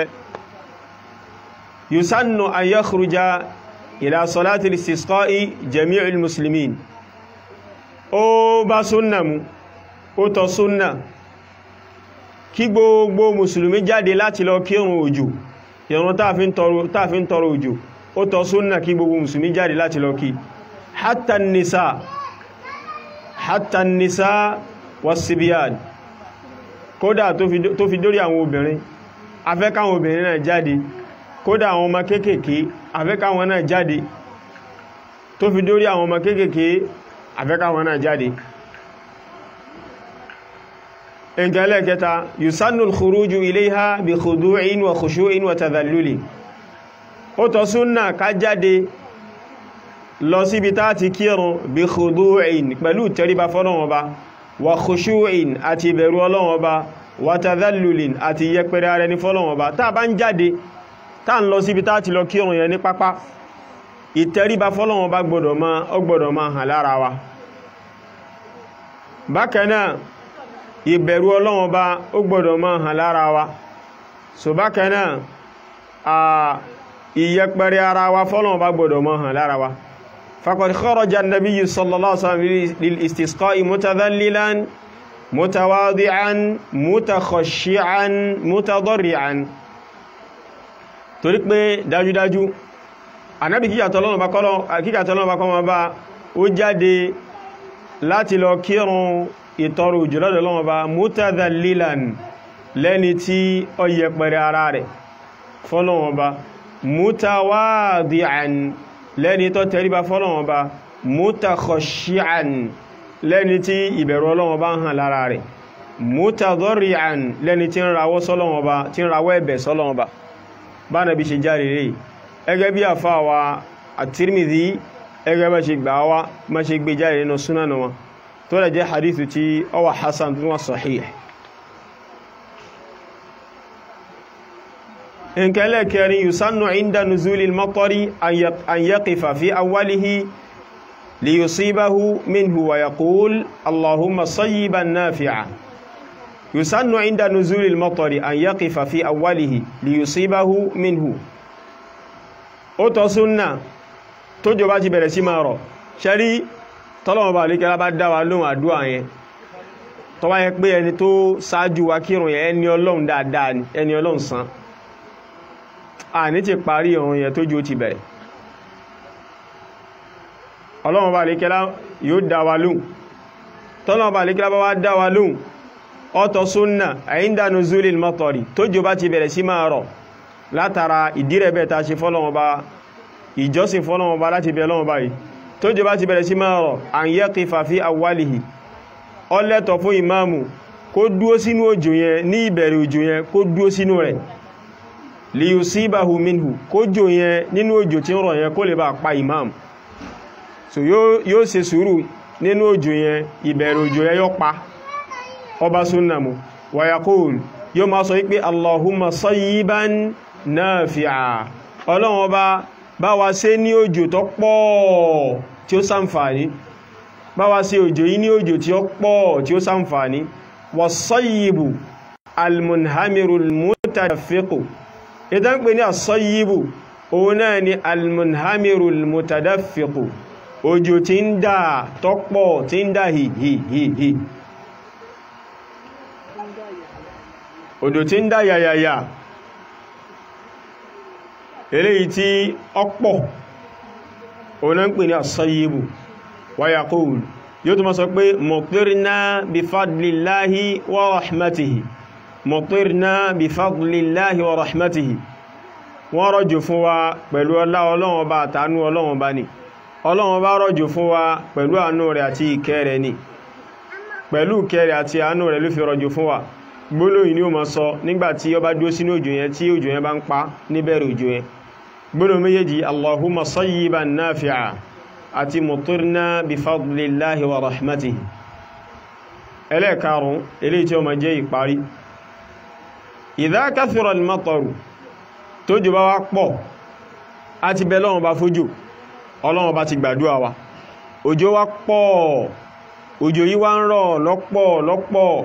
Yusannu an yakhruja ila salati al-istisqa'i jami'ul muslimin, ó bá súnnà mu, ó tọ́ súnnà kí gbogbo mùsùlùmí jáde láti lọ kírun òjò, ìrun tá fi ń tọrọ òjò, ó tọ́ súnnà kí gbogbo mùsùlùmí jáde láti lọ kí. Hatta an-nisa hatta an-nisa was-sibyan, kódà tó fi dórí àwọn obìnrin, a fẹ́ káwọn obìnrin náà jáde, kódà àwọn ọmọ kéékèèké a fẹ́ káwọn náà jáde, tó fi dórí àwọn ọmọ kéékèèké a fẹ́ káwọn náà jáde. Ẹnkẹ́lẹ́ kẹta, yusannu al-khuruju ilayha bi khudu'in wa khushu'in wa tadhalluli, ó tọ́ súnnà ká jáde lọ síbi tá ti kírun bi khudu'in pẹ̀lú tẹríba fọ́lọ́run Ọba, wa khushu'in àti ìbẹ̀rù Ọlọ́run Ọba, wa tadhallulin àti yẹpẹrẹ ara ẹni fọ́lọ́run Ọba. Tá bá ń jáde tá ń lọ síbi tá ti lọ kírun yẹn ní pápá, ìtẹríba fọ́lọ́run Ọba gbọ́dọ̀ máa ó gbọ́dọ̀ máa hàn lára wa. Bákan náà ìbẹ̀rù Ọlọ́run Ọba ó gbọ́dọ̀ máa hàn lára wa. So bákan náà à ìyẹpẹrẹ ara wa fọ́lọ́run Ọba gbọ́dọ̀ máa hàn lára wa. Faqad kharaja an-nabiyyu sallallahu alaihi wasallam lil-istisqa'i mutadhallilan mutawadi'an mutakhashshi'an mutadarri'an. Torí pé dájúdájú Ànábì kíkàtọ̀ Ọlọ́run bá kọ́ ma bá ó jáde láti lọ kírun ìtọrọ òjò lọ́dọ̀ Ọlọ́run Ọba mutadhallilan lẹ́ni tí ó yẹpẹrẹ ara rẹ̀ fọ́lọ́run Ọba, mutawadi'an lẹ́ni tó tẹríba fọ́lọ́run Ọba, mutakhashshi'an lẹ́ni tí ìbẹ̀rù Ọlọ́run Ọba hàn lára rẹ̀, mutadarri'an lẹ́ni tí ń rawọ́ sọ́lọ́run Ọba, tí ń rawọ́ ẹ̀bẹ̀ sọ́lọ́run Ọba. Bá Nàbí ṣe járe rẹ̀ ẹgẹ́ bí àfáwà at-Tirmidhi ẹgẹ́ bá ṣe gbà wá má ṣe gbé járe nínú súnánà wọn tó lè jẹ́ hadithu tí ó wà hasan tó wà sahih. nkẹ́lẹ̀ kẹrin yusannu inda nuzulil matari an yaqifa fi awwalihi liyusibahu minhu wa yaqul allahumma sayyiban nafi'a. Yusannu inda nuzulil matari an yaqifa fi awwalihi liyusibahu minhu, ó tọ́ súnnà tó jọ bá ti bẹ̀rẹ̀ sí máa rọ̀ ṣẹ́rí tọ́lọ́wọ́ bá lè kẹ́lá bá dáwà lóhun àdúwà yẹn tó wáyé pé ẹni tó sáájú wa kírun yẹn ẹni Ọlọ́run dáadáa ni, ẹni Ọlọ́run san. a ní ti parí ìrun yẹn tójò ti bẹ̀rẹ̀. Ọlọ́run bá lékẹ́lá yóò dá wa lóhùn. Tọ́lọ́run bá lékẹ́lá bá wá dá wa lóhùn ọ̀tọ̀ súnnà inda nuzulil matari tójò bá ti bẹ̀rẹ̀ sí máa rọ̀ látara ìdírẹ̀bẹ̀ ta ṣe fọ́lọ́run bá ìjọsìn fọ́lọ́run bá láti bẹ̀ Ọlọ́run báyìí tójò bá ti bẹ̀rẹ̀ sí máa rọ̀ an yaqifa fi awwalihi ó lẹ́tọ̀ fún ìmáàmù kó dúó sínú òjò yẹn ní ìbẹ̀rẹ̀ òjò yẹn kó dúó sínú rẹ̀ li yusibahu minhu kó jò yẹn nínú òjò tí ń rọ̀ yẹn kó lè bá pa ìmáàmù so yóò ṣe sùúrù nínú òjò yẹn ìbẹ̀rẹ̀ òjò yẹn yóò pa ọba súnnà mú wa yaqul yóò máa sọ wípé Allahumma sayyiban nafi'a Ọlọ́run ọba bá wa ṣe ní òjò tó pọ̀ tí ó ṣàǹfààní bá wa ṣe òjò yìí ní òjò tí ó pọ̀ tí ó ṣàǹfààní was-sayyibu al-munhamirul mutadaffiqu ìtàn pè ní as-sayyibu òun náà ni al-munhamirul mutadaffiqu òjò tí ń dà tó pọ̀ tí ń dà hì hì hì hì òjò tí ń dà yàyàyà eléyìí tí ọ̀pọ̀ òun náà ń pè ní as-sayyibu wa yaqul yóò tó máa sọ pé mutirna bi fadlillahi wa rahmatihi mutirna bi fadlillahi wa rahmatihi wọ́n rọ̀jò fún wa pẹ̀lú ọlá Ọlọ́run Ọba àtàánú Ọlọ́run Ọba ni Ọlọ́run Ọba rọ̀jò fún wa pẹ̀lú àánú rẹ̀ àti ìkẹ́ rẹ̀ ni pẹ̀lú ìkẹ́ rẹ̀ àti àánú rẹ̀ ló fi rọ̀jò fún wa gbólóhùn ni ó máa sọ nígbàtí ó bá dúró sínú òjò yẹn tí òjò yẹn bá ń pa níbẹ̀rẹ̀ òjò yẹn gbólóhùn méjèèjì Allahumma sayyiban nafi'a àti mutirna bi fadlillahi wa rahmatihi ẹlẹ́ẹ̀karùn eléyìí tí ó máa jẹ́ ìparí idha kathura al-mataru tójò bá wá pọ̀ àti bẹ̀ Ọlọ́run bá fójò Ọlọ́run bá ti gbàdúrà wa òjò wá pọ̀ òjò yìí wá ń rọ̀ lọ́pọ̀ lọ́pọ̀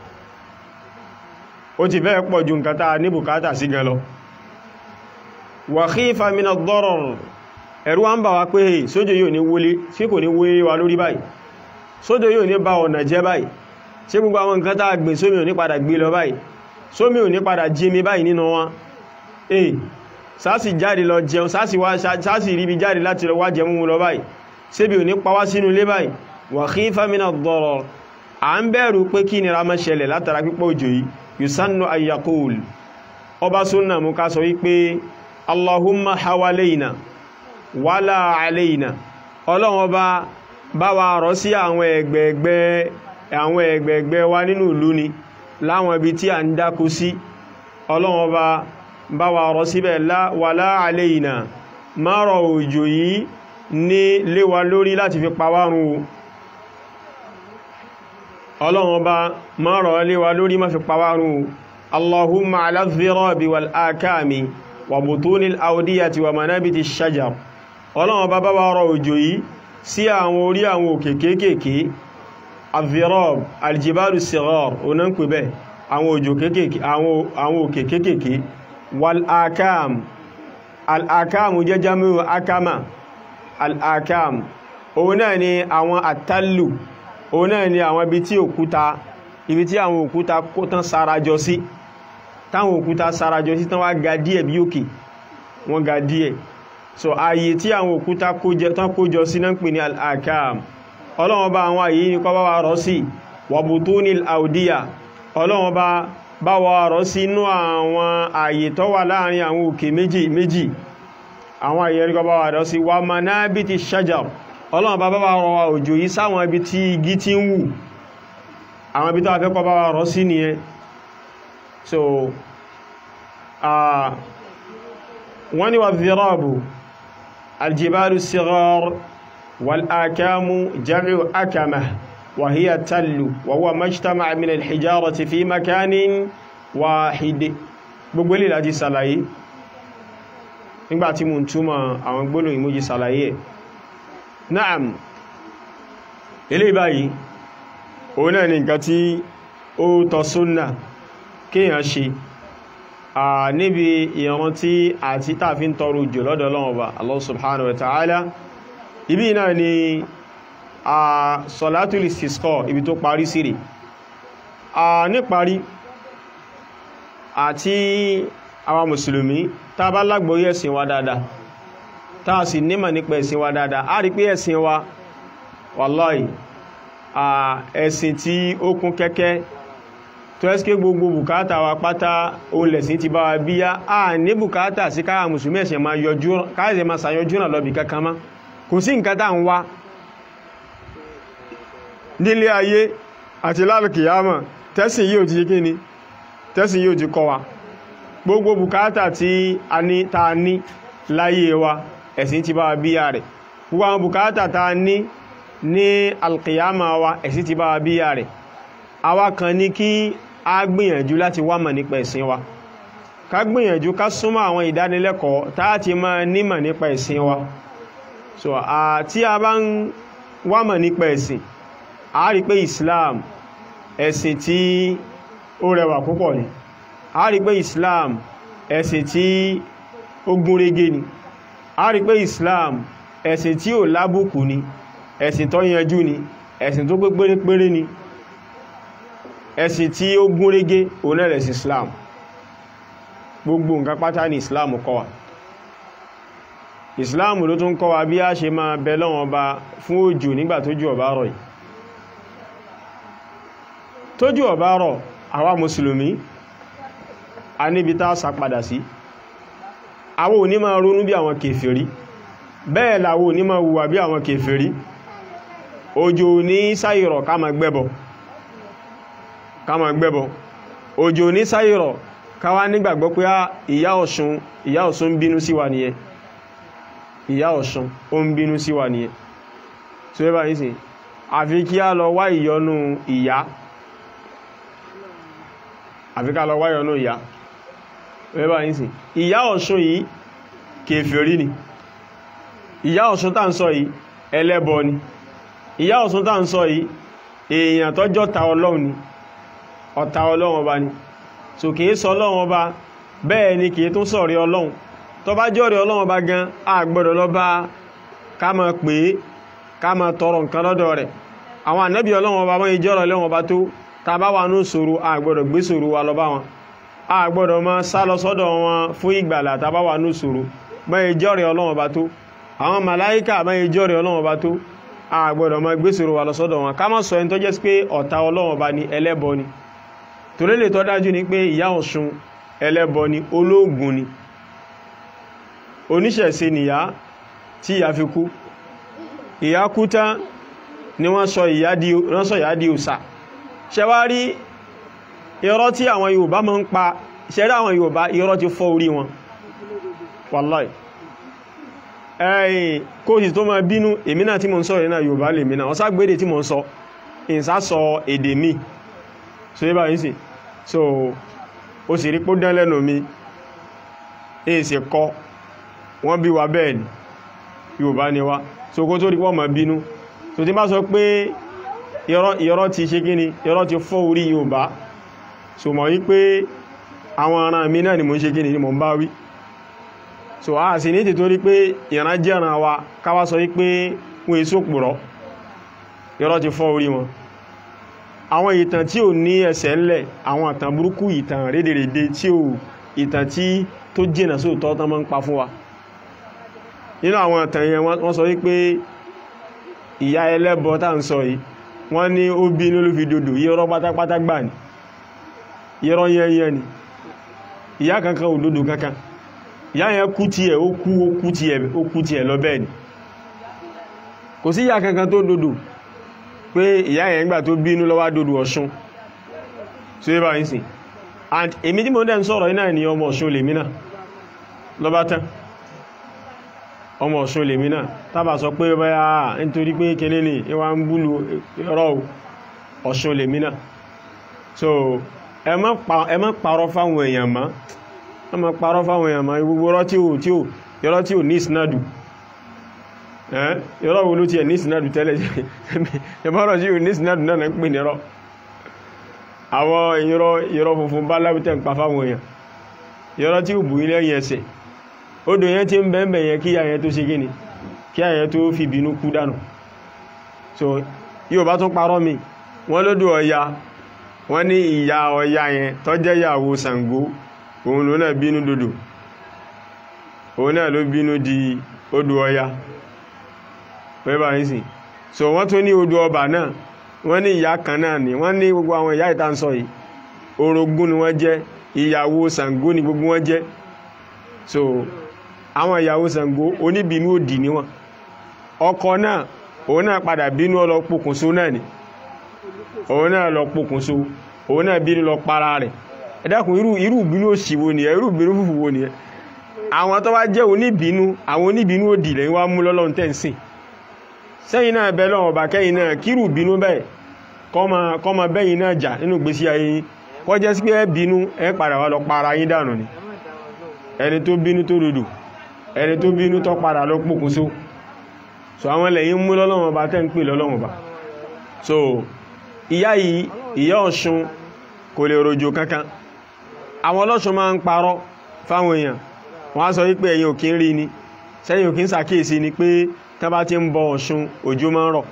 ó ti fẹ́ pọ̀ ju nǹkan tá ní bùkátà sí gan lọ wa khifa min ad-darar ẹ̀rù wá ń bà wá pé sójò yóò ní wọlé sí kò ní wọlé wa lórí báyìí sójò yóò ní bá ọ̀nà jẹ́ báyìí sí gbogbo àwọn nǹkan tá gbìn sómi ò ní padà gbé lọ báyìí sómi ò ní padà jí mi báyìí nínú wọn eh sáàsì jáde lọ jẹun sáàsì ríbi jáde láti lọ wá jẹun mú lọ báyìí sébi ò ní pa wá sínú ilé báyìí wa khifa min ad-darar à ń bẹ̀rù pé kí nira má ṣẹlẹ̀ látara pípọ̀ òjò yìí yusannu an yaqul ọba súnnà mú ká sọ wípé Allahumma hawalayna wala alayna Ọlọ́run Ọba bá wa rọ̀ sí àwọn ẹgbẹ̀ẹ̀gbẹ́ àwọn ẹgbẹ̀ẹ̀gbẹ́ wa nínú ìlú ni láwọn ibi tí a ń dákó sí Ọlọ́run Ọba bá wa rọ̀ síbẹ̀ wala alayna má rọ̀ òjò yìí ní lé wa lórí láti fi pa wá run Ọlọ́run Ọba má rọ̀ lé wa lórí má fi pa wá run Allahumma ala dhirabi wal akami wa butunil awdiyati wa manabiti shajar Ọlọ́run Ọba bá wa rọ̀ òjò yìí sí àwọn orí àwọn òkè kéékèèké al-dhirab al-jibalu sighar ọ̀nà ń pè bẹ́ àwọn òjò kéékèèké àwọn òkè kéékèèké wal-akam al-akam jẹ́ jamu akama al-akam òun náà ni àwọn àtàlù òun náà ni àwọn ibi tí òkúta ibi tí àwọn òkúta kó tán sarajọ sí táwọn òkúta sarajọ sí tán wá ga díẹ̀ bí òkè wọ́n ga díẹ̀ so ààyè tí àwọn òkúta tán kójọ sí náà ń pè ní al-akam Ọlọ́run Ọba àwọn ààyè ní kó bá wa rọ̀ sí wa butunil awdiya Ọlọ́run Ọba bá wa rọ̀ sí inú àwọn ààyè tó wà láàrin àwọn òkè méjì méjì àwọn ààyè ní kó bá wa rọ̀ sí wa manabiti shajar Ọlọ́run Ọba bá wa rọ̀ òjò yìí sáwọn ibi tí igi ti ń wù àwọn ibi tó wà fẹ́ kó bá wa rọ̀ sí nìyẹn so wọ́n ni wa dhirabu aljibalu sighar والآكام جمع أكمة وهي تل وهو ما اجتمع من الحجارة في مكان واحد gbogbo ilé láti ṣàlàyé nígbàtí mú túnmọ̀ àwọn gbólóhùn ìmójí ṣàlàyé Naam ilé báyìí òun náà ni nǹkan tí ó tọ́ súnnà kíyàn ṣe a níbi ìrántí àti tààfin tọrọ òjò lọ́dọ̀ Ọlọ́run Ọba Allah subhanahu wa ta'ala ibi náà ni a salatul istisqa ibi tó parí sí rẹ̀ a ní parí àti àwa mùsùlùmí tá bá lágbọ́yé ẹ̀sìn wa dáadáa tá sì nímọ̀ nípa ẹ̀sìn wa dáadáa a rí pé ẹ̀sìn wa wallahi ẹ̀sìn tí ó kún kẹ́kẹ́ tó ẹ́sìké gbogbo bùkátà wa pátá òun lẹ̀sìn ti bá wa bíyá a ní bùkátà sí káà mùsùlùmí ẹ̀sìn máa yọjú káàsì máa sàyọjú náà lọ́bì kankan mọ́ kò sí nǹkan tá ń wá nílé ayé àti lálùkìyámà tẹ́sìn yóò ti kí ni tẹ́sìn yóò ti kọ́ wa gbogbo bùkátà tí a ní ta ní láyé wa ẹ̀sìn ti bá wa bíyá rẹ̀ gbogbo àwọn bùkátà ta ní ní alkìyámà wa ẹ̀sìn ti bá wa bíyá rẹ̀ àwa kan ní kí a gbìyànjú láti wá mọ̀ nípa ẹ̀sìn wa ká gbìyànjú ká súnmọ́ àwọn ìdánilẹ́kọ̀ọ́ táàtì máa nímọ̀ nípa ẹ̀sìn wa so àti a bá ń wá mọ̀ nípa ẹ̀sìn a rí pé Islam ẹ̀sìn tí ó rẹwà púpọ̀ ni a rí pé Islam ẹ̀sìn tí ó gúnrégé ni a rí pé Islam ẹ̀sìn tí ò lábùkù ni ẹ̀sìn tó yanjú ni ẹ̀sìn tó pé pérépéré ni ẹ̀sìn tí ó gúnrégé òun náà lẹ̀sìn Islam gbogbo nǹkan pátá ní Islam kọ́ wa Islam ló tún kọ́ wa bí a ṣe máa bẹ lọ́wọ́n Ọba fún òjò nígbà tójò ọ̀bá rọ̀ yìí tójò ọ̀bá rọ̀ àwa mùsùlùmí a níbi tá sá padà sí àwọn ò ní máa ronú bí àwọn kèfèrí bẹ́ẹ̀ làwọn ò ní máa hùwà bí àwọn kèfèrí òjò ní sáyìrọ̀ ká máa gbẹ́bọ̀ ká máa gbẹ́bọ̀ òjò ní sáyìrọ̀ ká wá nígbàgbọ́ pé ìyá Ọ̀ṣun ìyá Ọ̀ṣun ń bínú sí wa nìyẹn ìyá Ọ̀ṣun ó ń bínú sí wa nìyẹn so ẹ bá yìí sí àfi kí á lọ wá ìyọnú ìyá àfi ká lọ wá ìyọnú ìyá ẹ bá yìí sí ìyá Ọ̀ṣun yìí kèfèrí ni ìyá Ọ̀ṣun tá ń sọ yìí ẹlẹ́bọ ni ìyá Ọ̀ṣun tá ń sọ yìí èèyàn tó jọ́ta Ọlọ́run ni ọ̀tá Ọlọ́run Ọba ni so kìí sọ Ọlọ́run Ọba bẹ́ẹ̀ ni kìí tún sọ̀rí Ọlọ́run tó bá jọ́rí Ọlọ́run Ọba gan a gbọ́dọ̀ lọ bá ká máa pè é ká máa tọrọ nǹkan lọ́dọ̀ rẹ̀ àwọn ànábì Ọlọ́run Ọba mọ́ ìjọ́rọ̀ Ọlọ́run Ọba tó ta bá wà ní ìṣòro a gbọ́dọ̀ gbé ìṣòro wa lọ bá wọn a gbọ́dọ̀ máa sá lọ sọ́dọ̀ wọn fún ìgbàlà ta bá wà ní ìṣòro mọ́ ìjọ́rọ̀ Ọlọ́run Ọba tó àwọn màláíkà mọ́ ìjọ́rọ̀ Ọlọ́run Ọba tó a gbọ́dọ̀ máa gbé ìṣòro wa lọ sọ́dọ̀ wọn ká má sọ ẹni tó jẹ́ pé ọ̀tá Ọlọ́run Ọba ni ẹlẹ́bọ ni torí lè tọ́ dájú ni pé ìyá Ọ̀ṣun ẹlẹ́bọ ni olóògùn ni oníṣẹ̀ṣe nìyá tí ìyá fi kú ìyá kú tán ni wọ́n sọ ìyá di òsà ṣẹwárí irọ́ tí àwọn Yorùbá máa ń pa ṣẹ́rẹ́ àwọn Yorùbá irọ́ ti fọ́ orí wọn wàláì ẹ̀yìn kó sì tó máa bínú èmi náà tí mo ń sọ ìrìnà Yorùbá lè mi náà wọ́n ságbédè tí mo ń sọ ìsá sọ èdè mi so yíba yìí sí so ó sì rí pó dán lẹ́nu mi èsì kọ́ wọ́n bí wa bẹ́ẹ̀ ni Yorùbá ni wá so kó tó rí pọ́ máa bínú so tí bá sọ pé irọ́ ti ṣe kíni irọ́ ti fọ́ orí Yorùbá so mọ̀ wí pé àwọn ará mi náà ni mo ń ṣe kíni ni mo ń bá wí so a sì ní tìtorí pé ìran jẹ́ran wa káwá sọ wí pé wọ́n èso pùrọ́ irọ́ ti fọ́ orí wọn àwọn ìtàn tí ò ní ẹsẹ̀ ńlẹ̀ àwọn ìtàn burúkú ìtàn rédèrèdè tí ò ìtàn tí tó jìnà sóòtọ́ tán máa ń pa fún wa nínú àwọn ìtàn yẹn wọ́n sọ wípé ìyá ẹlẹ́bọ tá ń sọ yìí wọ́n ní ó bínú ló fi dòdò irọ́ pátápátá gbà ní irọ́ yẹnyẹn ni ìyá kankan ò dòdò kankan ìyá yẹn kú tiẹ̀ ó kú ó kú tiẹ̀ ó kú tiẹ̀ lọ bẹ́ẹ̀ ni kò sí ìyá kankan tó dòdò pé ìyá yẹn gbà tó bínú ló wá dòdò Ọ̀ṣun so yẹ́ bá yìí sí and èmi tí mo dẹ̀ ń sọ̀rọ̀ iná ni ọmọ Ọ̀ṣun lèmi náà ló bá tán ọmọ Ọ̀ṣun lèmi náà tábà sọ pé báyá nítorí pé kéré ní ìwà ń búlù ọ̀rọ̀ Ọ̀ṣun lèmi náà so ẹ má parọ́ fáwọn èèyàn mọ́ ẹ má parọ́ fáwọn èèyàn mọ́ gbogbo ọ̀rọ̀ tí ò tí ò yọ́rọ̀ tí ò ní ìsinádù yọ́rọ̀ wo ló ti ẹ̀ ní ìsinádù tẹ́lẹ̀ ẹ̀bọ́rọ̀ tí ò ní ìsinádù náà ń pè nírọ́ àwọn ìrọ̀ funfun bá lábítẹ̀ ń pa fáwọn èèyàn yọ́rọ̀ tí ò bù ilé ẹ̀yìn ẹsẹ̀ odò yẹn tí ń bẹ̀ẹ̀bẹ̀ yẹn kí àyẹn tó ṣe gíní kí àyẹn tó fi bínú kú dànù so yóò bá tún parọ́ mi wọ́n lódò Ọya wọ́n ní ìyá Ọya yẹn tó jẹ́ ìyàwó Ṣàngó òun ló náà bínú dòdò òun náà ló bínú di odò Ọya pẹ́bà nísìn so wọ́n tó ní odò Ọba náà wọ́n ní ìyá kan náà ni wọ́n ní gbogbo àwọn ìyá ìta ń sọ yìí orogún ni wọ́n jẹ́ ìyàwó Ṣàngó ni gbogbo wọn jẹ́ so àwọn ìyàwó Ṣàngó oníbínú òdì ni wọ́n ọkọ náà òun náà padà bínú ó lọ pokùnso náà ni òun náà lọ pokùnso òun náà bínú lọ para rẹ̀ ẹ dákun irú irú ìbínú òṣìwò nìyẹn irú ìbínú fùfù wo nìyẹn àwọn tó bá jẹ́ oníbínú àwọn oníbínú òdì lẹ́yìn wá mú lọ́lọ́run tẹ́ ń sìn sẹ́yìn náà bẹ́ lọ́wọ́ bá kẹ́yìn náà kírù bínú bẹ́ẹ̀ kọ́ ma bẹ́yìn náà jà nínú ìgbésí ayé yín kọ́ jẹ́ sí pé ẹ bínú ẹ padà wá lọ para yín dànù ni ẹni tó bínú tó dòdò ẹni tó bínú tó padà lọ pokùnso so àwọn lẹ́yìn mú lọ́lọ́wọ́ bá tẹ́ ń pè lọ́lọ́wọ́ bá so ìyá yìí ìyá Ọ̀ṣun kò lè rojo kankan àwọn ọlọ́ṣun máa ń parọ́ fáwọn èèyàn wọ́n á sọ wípé ẹ̀yin ò kí ń rí ni sẹ́yìn ò kí ń ṣàkíyèsí ni pé tán bá ti ń bọ Ọ̀ṣun òjò máa ń rọ̀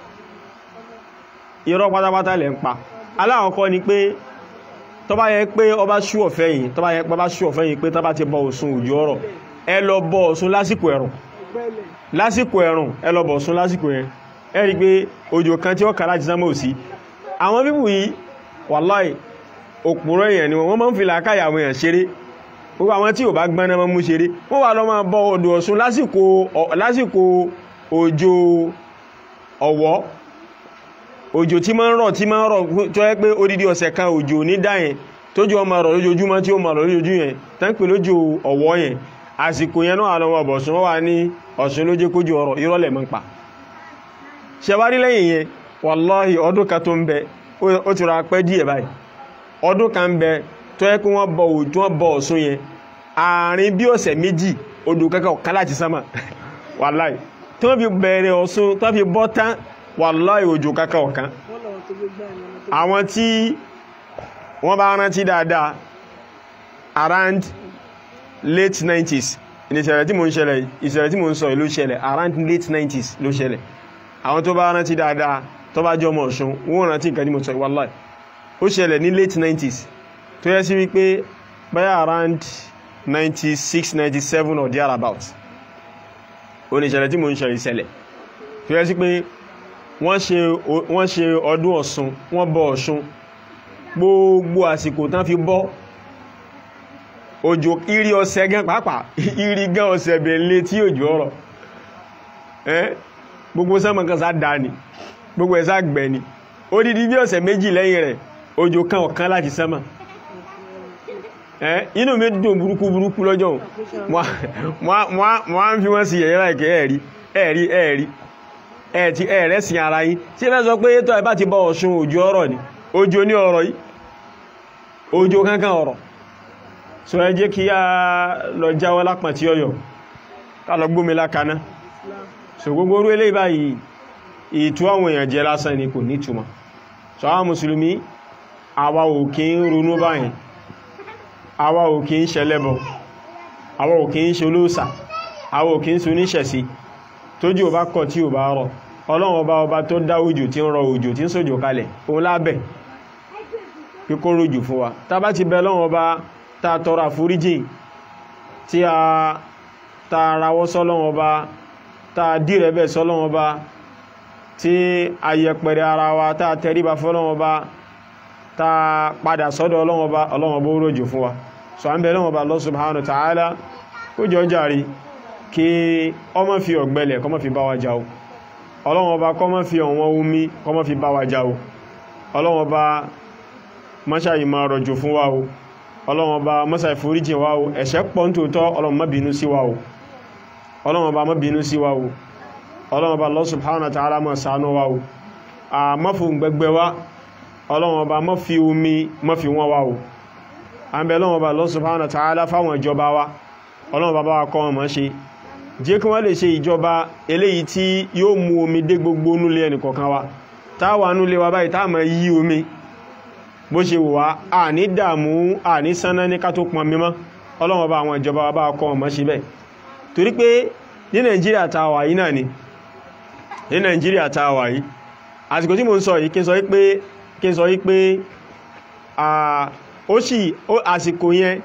irọ́ pátápátá lẹ̀ ń pa alákọ̀ọ́kọ́ ni pé tó bá yẹ pé ọba ṣú ọ̀fẹ́ yìí tó bá yẹ pé ọba ṣú ọ̀fẹ́ yìí pé tán bá ti bọ Ọ̀ṣun òjò ọ̀rọ̀ ẹ lọ bọ Ọ̀ṣun lásìkò ẹ̀rùn lásìkò ẹ̀rùn ẹ lọ bọ Ọ̀ṣun lásìkò yẹn ẹ rí pé òjò kan tí ó kà láti sámọ́ òsì àwọn bíbù yìí wàláì òpùrọ̀ èèyàn ni wọ́n máa ń fi làákàyà àwọn èèyàn ṣeré gbogbo àwọn tí ò bá gbọ́n náà máa mú ṣeré wọ́n wà lọ máa bọ odò Ọ̀ṣun lásìkò lásìkò òjò ọ̀wọ́ òjò tí máa ń rọ̀ tí máa ń rọ̀ tó yẹ pé odidi ọ̀sẹ̀ kan òjò ní dá yẹn tójú ó máa rọ̀ lójoojúmọ́ tí ó máa rọ̀ lójoojúmọ́ yẹn tán pè lójò ọ̀wọ́ yẹn àsìkò yẹn náà àwọn ọmọ Ọ̀ṣun wọ́n wà ní Ọ̀ṣun ló jẹ́ kójú ọ̀rọ̀ ìrọ̀lẹ̀ mọ́ ń pa ṣẹwárí lẹ́yìn yẹn wàláhì ọdún kan tó ń bẹ ó ti ra pẹ́ díẹ̀ báyìí ọdún kan ń bẹ tó yẹ kí wọ́n bọ òjò wọ́n bọ Ọ̀ṣun yẹn àárín bí ọ̀sẹ̀ méjì odò kankan ọ̀kan láti sánmà wàláhì tí wọ́n fi bẹ̀rẹ̀ Ọ̀ṣun tó fi bọ́ tán wàláhì òjò kankan ọ̀kan àwọn tí wọ́n bá rántí dáadáa around late nineties ìṣẹ̀lẹ̀ tí mo ń ṣẹlẹ̀ ìṣẹ̀lẹ̀ tí mo ń sọ ló ṣẹlẹ̀ around late nineties ló ṣẹlẹ̀ àwọn tó bá rántí dáadáa tó bá jẹ́ ọmọ Ọ̀ṣun wọ́n rántí nǹkan tí mo sọ wàláhì ó ṣẹlẹ̀ ní late nineties tó yẹ sí wípé báyà around ninety-six ninety-seven or thereabout ó ní ìṣẹ̀lẹ̀ tí mo ń ṣe ìṣẹ̀lẹ̀ tó yẹ sí pé wọ́n ṣe wọ́n ṣe ọdún Ọ̀ṣun wọ́n bọ Ọ̀ṣun gbogbo àsìkò tán fi bọ́ òjò ìrì ọ̀sẹ̀ gan pàápàá ìrì gan ọ̀sẹ̀ bẹ̀lẹ̀ tí òjò ọ̀rọ̀ ẹ́ gbogbo sánmọ̀ kan sá dá ní gbogbo ẹ̀sá gbẹ̀ ni ó dídí bí ọ̀sẹ̀ méjì lẹ́yìn rẹ̀ òjò kan ọ̀kan láti sánmọ̀ ẹ́ inú mi dùn burúkú burúkú lọ́jọ́ wọ́n á ń fi wọ́n sí ẹ̀yẹ́ láìkẹ́ ẹ̀rí ẹ̀rí ẹ̀rí ẹ̀tí ẹ̀rẹ́ sí ara yín tí ẹ sọ pé tó ẹ bá ti bọ Ọ̀ṣun òjò ọ̀rọ̀ ni òjò ní ọ̀rọ̀ yìí òjò kankan ọ̀rọ̀ so ẹ jẹ́ kí a lọ jáwọ́ lápọ̀n tí ọyọ̀ ká lọ gbómi lákaná so gbogbo orú eléyìí báyìí ìtú àwọn èèyàn jẹ lásán ni kò nítumọ̀ so àwọn mùsùlùmí àwa ò kí ń ronú báyìí àwa ò kí ń ṣẹlẹ́bọ àwa ò kí ń ṣe olóòsà àwa ò kí ń ṣoníṣẹ̀sí tójú ò bá kọ̀ tí ò bá rọ̀ Ọlọ́run ọba ọba tó dá òjò tí ń rọ òjò tí ń sòjò kalẹ̀ òun lábẹ̀ pé kó rọ̀jò fún wa tá bá ti bẹ Ọlọ́run ọba tá tọrọ àforíjì tí a tá rawọ́ sọ́lọ́run ọba tá dìrẹ̀bẹ̀ sọ́lọ́run ọba tí a yẹpẹrẹ ara wa tá tẹríba fọ́lọ́run ọba tá padà sọ́dọ̀ Ọlọ́run ọba Ọlọ́run ọba ó rọ̀jò fún wa so à ń bẹ Ọlọ́run ọba Allah subhanahu wa ta'ala kó jọ jàre kí ọmọ fi ọ̀gbẹlẹ̀ kọmọ fi bá wa jà o Ọlọ́run ọba kọmọ fi ọ̀wọ́n omi kọmọ fi bá wa jà o Ọlọ́run ọba mọ́ṣá yìí máa rọ̀jò fún wa o Ọlọ́run ọba mọ́ṣá ìforíjìn wa o ẹ̀ṣẹ̀ pọ̀ nítòótọ́ Ọlọ́run má bínú sí wa o Ọlọ́run ọba má bínú sí wa o Ọlọ́run ọba Allah subhanahu wa ta'ala má ṣàánú wa o a má fún gbẹgbẹ wa Ọlọ́run ọba má fi omi má fi wọ́n wa o a ń bẹ Ọlọ́run ọba Allah subhanahu wa ta'ala fáwọn ìjọba wa Ọlọ́run ọba bá wa kọ́ wọn mọ́ ṣe jẹ́ kí wọ́n lè ṣe ìjọba eléyìí tí yóò mú omi dé gbogbo núlé ẹnìkọ̀ọ̀kan wa táwà núlé wa báyìí táà máa yí omi bó ṣe wà á ní dààmú à ní sánná ní ká tó pọn mímọ́ Ọlọ́run bá àwọn ìjọba wa bá kọ́ ọmọ ṣe bẹ́ẹ̀ torí pé ní Nàìjíríà tá wà yìí náà ni ní Nàìjíríà tá wà yìí àsìkò tí mo ń sọ yìí kí n sọ yìí pé kí n sọ yìí pé ó sì àsìkò yẹn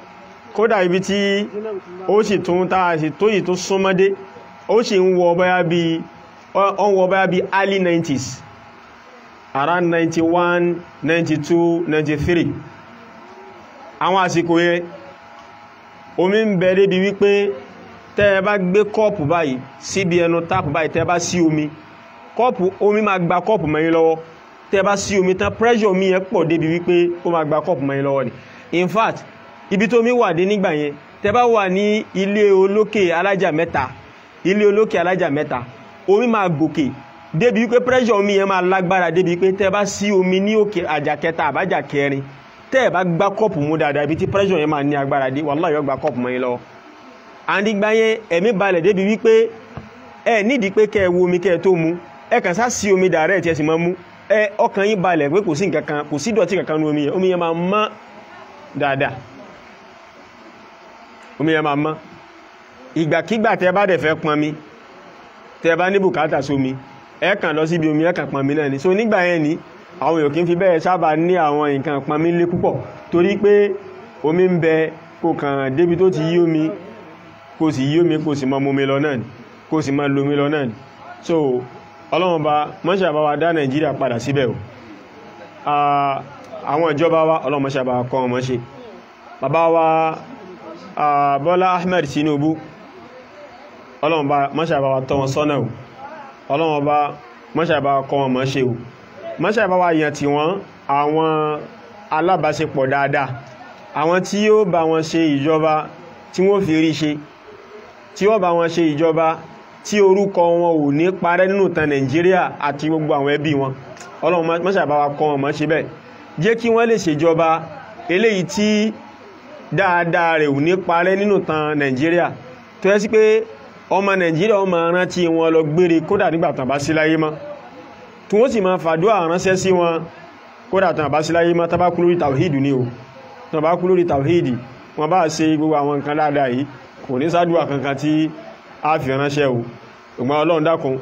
kódà ibi tí ó sì tún táa sì tó yìí tó súnmọ́dé ó sì ń wọ báyá bí ó ń wọ báyá bí early nineties around ninety-one ninety-two ninety-three àwọn àsìkò yẹn omi ń bẹ débi wípé tẹ́ ẹ bá gbé kọ́ọ̀pù báyìí síbi ẹnu táàpù báyìí tẹ́ ẹ bá sí omi kọ́ọ̀pù omi máa gba kọ́ọ̀pù mẹ́yìn lọ́wọ́ tẹ́ ẹ bá sí omi tán pressure omi yẹn pọ̀ débi wípé ó máa gba kọ́ọ̀pù mẹ́yìn lọ́wọ́ ni in fact ibi tó mi wà dé nígbà yẹn tẹ́ bá wà ní ilé olókè alájà mẹ́ta ilé olókè alájà mẹ́ta omi máa gòkè débi wípé pressure omi yẹn máa lágbára débi wípé tẹ́ bá sí omi ní òkè àjà kẹta àbájà kẹrin tẹ́ ẹ bá gbá kọ́ọ̀pù mú dáadáa ibi tí pressure yẹn máa ní agbára dé wallahi yóò gba kọ́ọ̀pù mẹ́yìn lọ́wọ́ àndígbà yẹn ẹ̀mí balẹ̀ débi wípé ẹ nídìí pé kẹ́ ẹ wo omi kẹ́ ẹ tó mu ẹ kàn sá sí omi dàrẹ́ tí ẹ sì máa mú ẹ ọkàn yín balẹ̀ pé kò sí nǹkan kan kò sí dọ̀tí kankan ní omi yẹn omi yẹn máa mọ́ dáadáa omi yẹn máa mọ́ ìgbàkígbà tẹ́ bá dẹ̀ fẹ́ pọn mi tẹ́ bá ní bùkátà sómi ẹ kàn lọ síbi omi ẹ kàn pọn mi náà ni so nígbà yẹn ni àwọn èèyàn kì í fi bẹ́ẹ̀ sábà ní àwọn nǹkan pọn mi lé púpọ̀ torí pé omi ń bẹ kò kàn débi tó ti yí omi kò sì yí omi kò sì máa momi lọ náà ni kò sì máa lomi lọ náà ni so ọlọ́run bá mọ́ṣà bá wa dá nàìjíríà padà síbẹ̀ o àwọn ìjọba wa ọlọ́run mọ́ṣà bá kọ́ wọn mọ́ṣe bàbá wa Bọ́lá Ahmed Tinubu ọlọ́run bá mọ́ṣà bá wa tọ́ wọn sọ́nà o ọlọ́run bá mọ́ṣà bá kọ́ wọn mọ́ṣe o mọ́ṣà bá wa yàn tí wọ́n àwọn alábàáṣepọ̀ dáadáa àwọn tí ó bá wọn ṣe ìjọba tí wọ́n fi rí ṣe tí wọ́n bá wọn ṣe ìjọba tí orúkọ wọn ò ní parẹ́ nínú tan Nàìjíríà àti gbogbo àwọn ẹbí wọn ọlọ́run mọ́ṣà bá wa kọ́ wọn mọ́ ṣe bẹ́ẹ̀ jẹ́ kí wọ́n lè ṣèjọba eléyìí tí dáadáa rẹ̀ ò ní parẹ́ nínú tan Nàìjíríà tó yẹ sí pé ọmọ Nàìjíríà wọn máa rántí wọn lọ gbére kódà nígbà tán bá sí láyé mọ́ tí wọ́n sì máa fàdúrà ránṣẹ́ sí wọn kódà tán bá sí láyé mọ́ tán bá kú lórí tàwíìdù ni o tán bá kú lórí tàwíìdì wọn bá ṣe gbogbo àwọn nǹkan dáadáa yìí kò ní sádùá kankan tí a fi ránṣẹ́ o ṣùgbọ́n Ọlọ́run dákun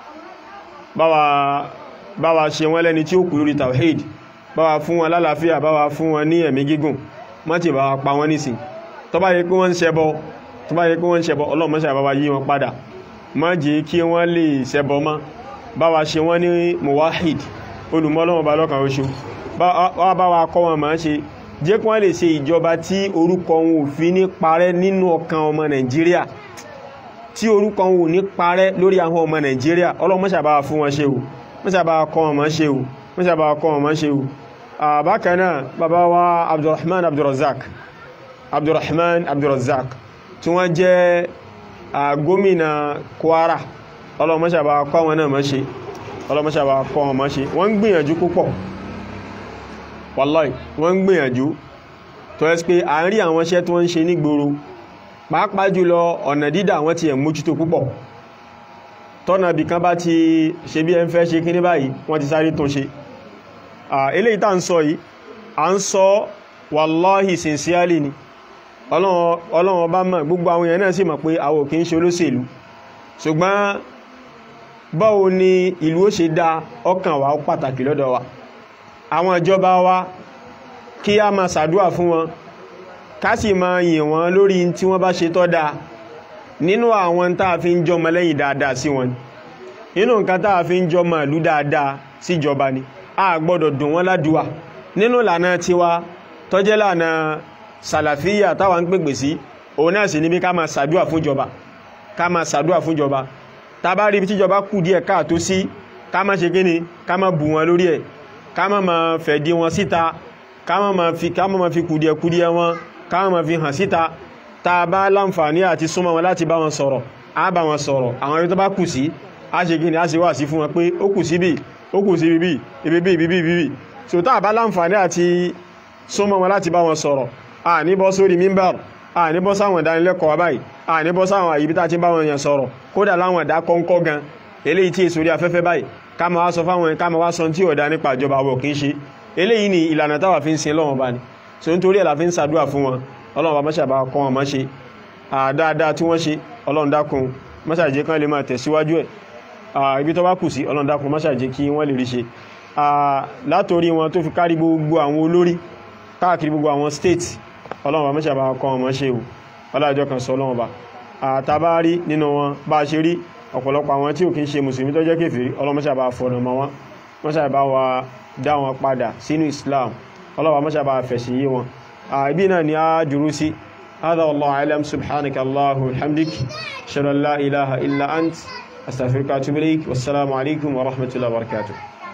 bá wa ṣe wọ́n lẹ́ni tí ó kú lórí tawhid bá wa fún wọn lálàáfíà bá wa fún wọn ní ẹ̀mí gígùn má ti bá wa pa wọ́n nísìn tó bá yẹ pé wọ́n ń ṣẹbọ tó bá yẹ pé wọ́n ń ṣẹbọ Ọlọ́run má ṣe bá wa yí wọn padà má jẹ́ kí wọ́n lè ṣẹbọ mọ́ bá wa ṣe wọ́n ní muwahid olùmọ̀ Ọlọ́run bá lọ́kan oṣù bá wa kọ́ wọn máa ṣe jẹ́ kí wọ́n lè ṣe ìjọba tí orúkọ wọn ò fi ní parẹ́ nínú ọkàn ọmọ Nàìjíríà tí orúkọ wọn ò ní parẹ́ lórí àwọn ọmọ Nàìjíríà Ọlọ́run má ṣe bá wa fún wọn ṣe o má ṣe bá wa kọ́ wọn máa ṣe o má ṣe bá wa kọ́ wọn máa ṣe o bákan náà bàbá wa Abdulrahman Abdulrazak Abdulrahman Abdulrazak tí wọ́n jẹ́ gómìnà Kwara Ọlọ́run má ṣe bá wa kọ́ wọn náà máa ṣe Ọlọ́run má ṣe bá wa kọ́ wọn máa ṣe wọ́n ń gbìyànjú púpọ̀ wallahi wọ́n ń gbìyànjú tó ẹ́ sí pé à ń rí àwọn iṣẹ́ tí wọ́n ń ṣe nígboro pàápàá jùlọ ọ̀nà dídà wọ́n ti ẹ̀ mójútó púpọ̀ tọ́nà bí kan bá ti ṣe bí ẹ ń fẹ́ ṣe kíní báyìí wọ́n ti sáré tún ṣe eléyìí tá ń sọ yìí à ń sọ wallahi sincerely ni Ọlọ́run ọba mọ̀ gbogbo àwọn èèyàn náà sì mọ̀ pé àwọn kì í ṣe olóṣèlú ṣùgbọ́n báwo ni ìlú ó ṣe dá ọkàn wa ó pàtàkì lọ́dọ̀ wa àwọn ìjọba wa kí a máa ṣàdúà fún wọn ká sì máa yìn wọ́n lórí tí wọ́n bá ṣe tọ́ dáa nínú àwọn tá a fi ń jọmọ lẹ́yìn dáadáa sí wọn nínú nǹkan tá a fi ń jọmọ ìlú dáadáa síjọba ni a gbọ́dọ̀ dùn wọ́n ládùúà nínú ìlànà tiwa tó jẹ́ lànà sàlàfíyà táwa ń pèpè sí òun náà sì níbi ká máa ṣàdúà fún ìjọba ká máa ṣàdúà fún ìjọba tá bá rí ibi tíjọba kù díẹ̀ káàtó sí ká má ṣe kíni ká má bù wọn lórí ẹ̀ ká má máa fẹ̀dí wọn síta ká má máa fi ká má máa fi kùdìẹ̀kùdìẹ̀ wọn ká má máa fi hàn síta tá a bá láǹfààní àti súnmọ́ wọn láti bá wọn sọ̀rọ̀ á bá wọn sọ̀rọ̀ àwọn ibi tó bá kù sí á ṣe kíni á ṣe wá sí fún wọn pé ó kù síbì ó kù sí bíbí ibi bí ibi bí ibi so tá a bá láǹfààní àti súnmọ́ wọn láti bá wọn sọ̀rọ̀ à ní bọ́ sórí mímbàr à ní bọ́ sáwọn ìdánilẹ́kọ̀ọ́ báyìí à ní bọ́ sáwọn àyíbí tá a ti bá wọn yàn sọ̀rọ̀ kódà láwọn ìdá kọ́ńkọ́ gan eléyìí tí èso rí afẹ́fẹ́ báyìí ká máa wá sọ fáwọn ká máa wá sọ tí ọ̀dá nípa ìjọba àwọ̀ kìí ṣe eléyìí ni ìlànà táwà fi ń sin lọ́wọ́n bá ní so nítorí ẹ̀là fi ń ṣàdúrà fún wọn Ọlọ́run bá mọ́ṣà bá kọ́ wọn mọ́ ṣe àdáadáa tí wọ́n ṣe Ọlọ́run dákun mọ́ṣà jẹ́ kán lè máa tẹ̀síwájú ẹ̀ ibi tó bá kù sí Ọlọ́run dákun mọ́ṣà jẹ́ kí wọ́n lè rí ṣe látorí wọn tó fi kárí gbogbo àwọn olórí káàkiri gbogbo àwọn state ọlọ́run bá mọ́ṣẹ́ bá kọ́ ọmọ ṣe o ọlọ́jọ́ kan sọ ọlọ́run bá àtàbárí nínú wọn bá ṣe rí ọ̀pọ̀lọpọ̀ àwọn tí ò kí ń ṣe mùsùlùmí tó jẹ́ kèfèrí ọlọ́run mọ́ṣẹ́ bá fọ̀nà mọ́ wọn mọ́ṣẹ́ bá wa dá wọn padà sínú Islam ọlọ́run mọ́ṣẹ́ bá fẹ̀sìn yé wọn ibi náà ni a dúró sí هذا والله أعلم سبحانك الله وبحمدك أشهد أن لا إله إلا أنت أستغفرك وأتوب إليك والسلام عليكم ورحمة الله وبركاته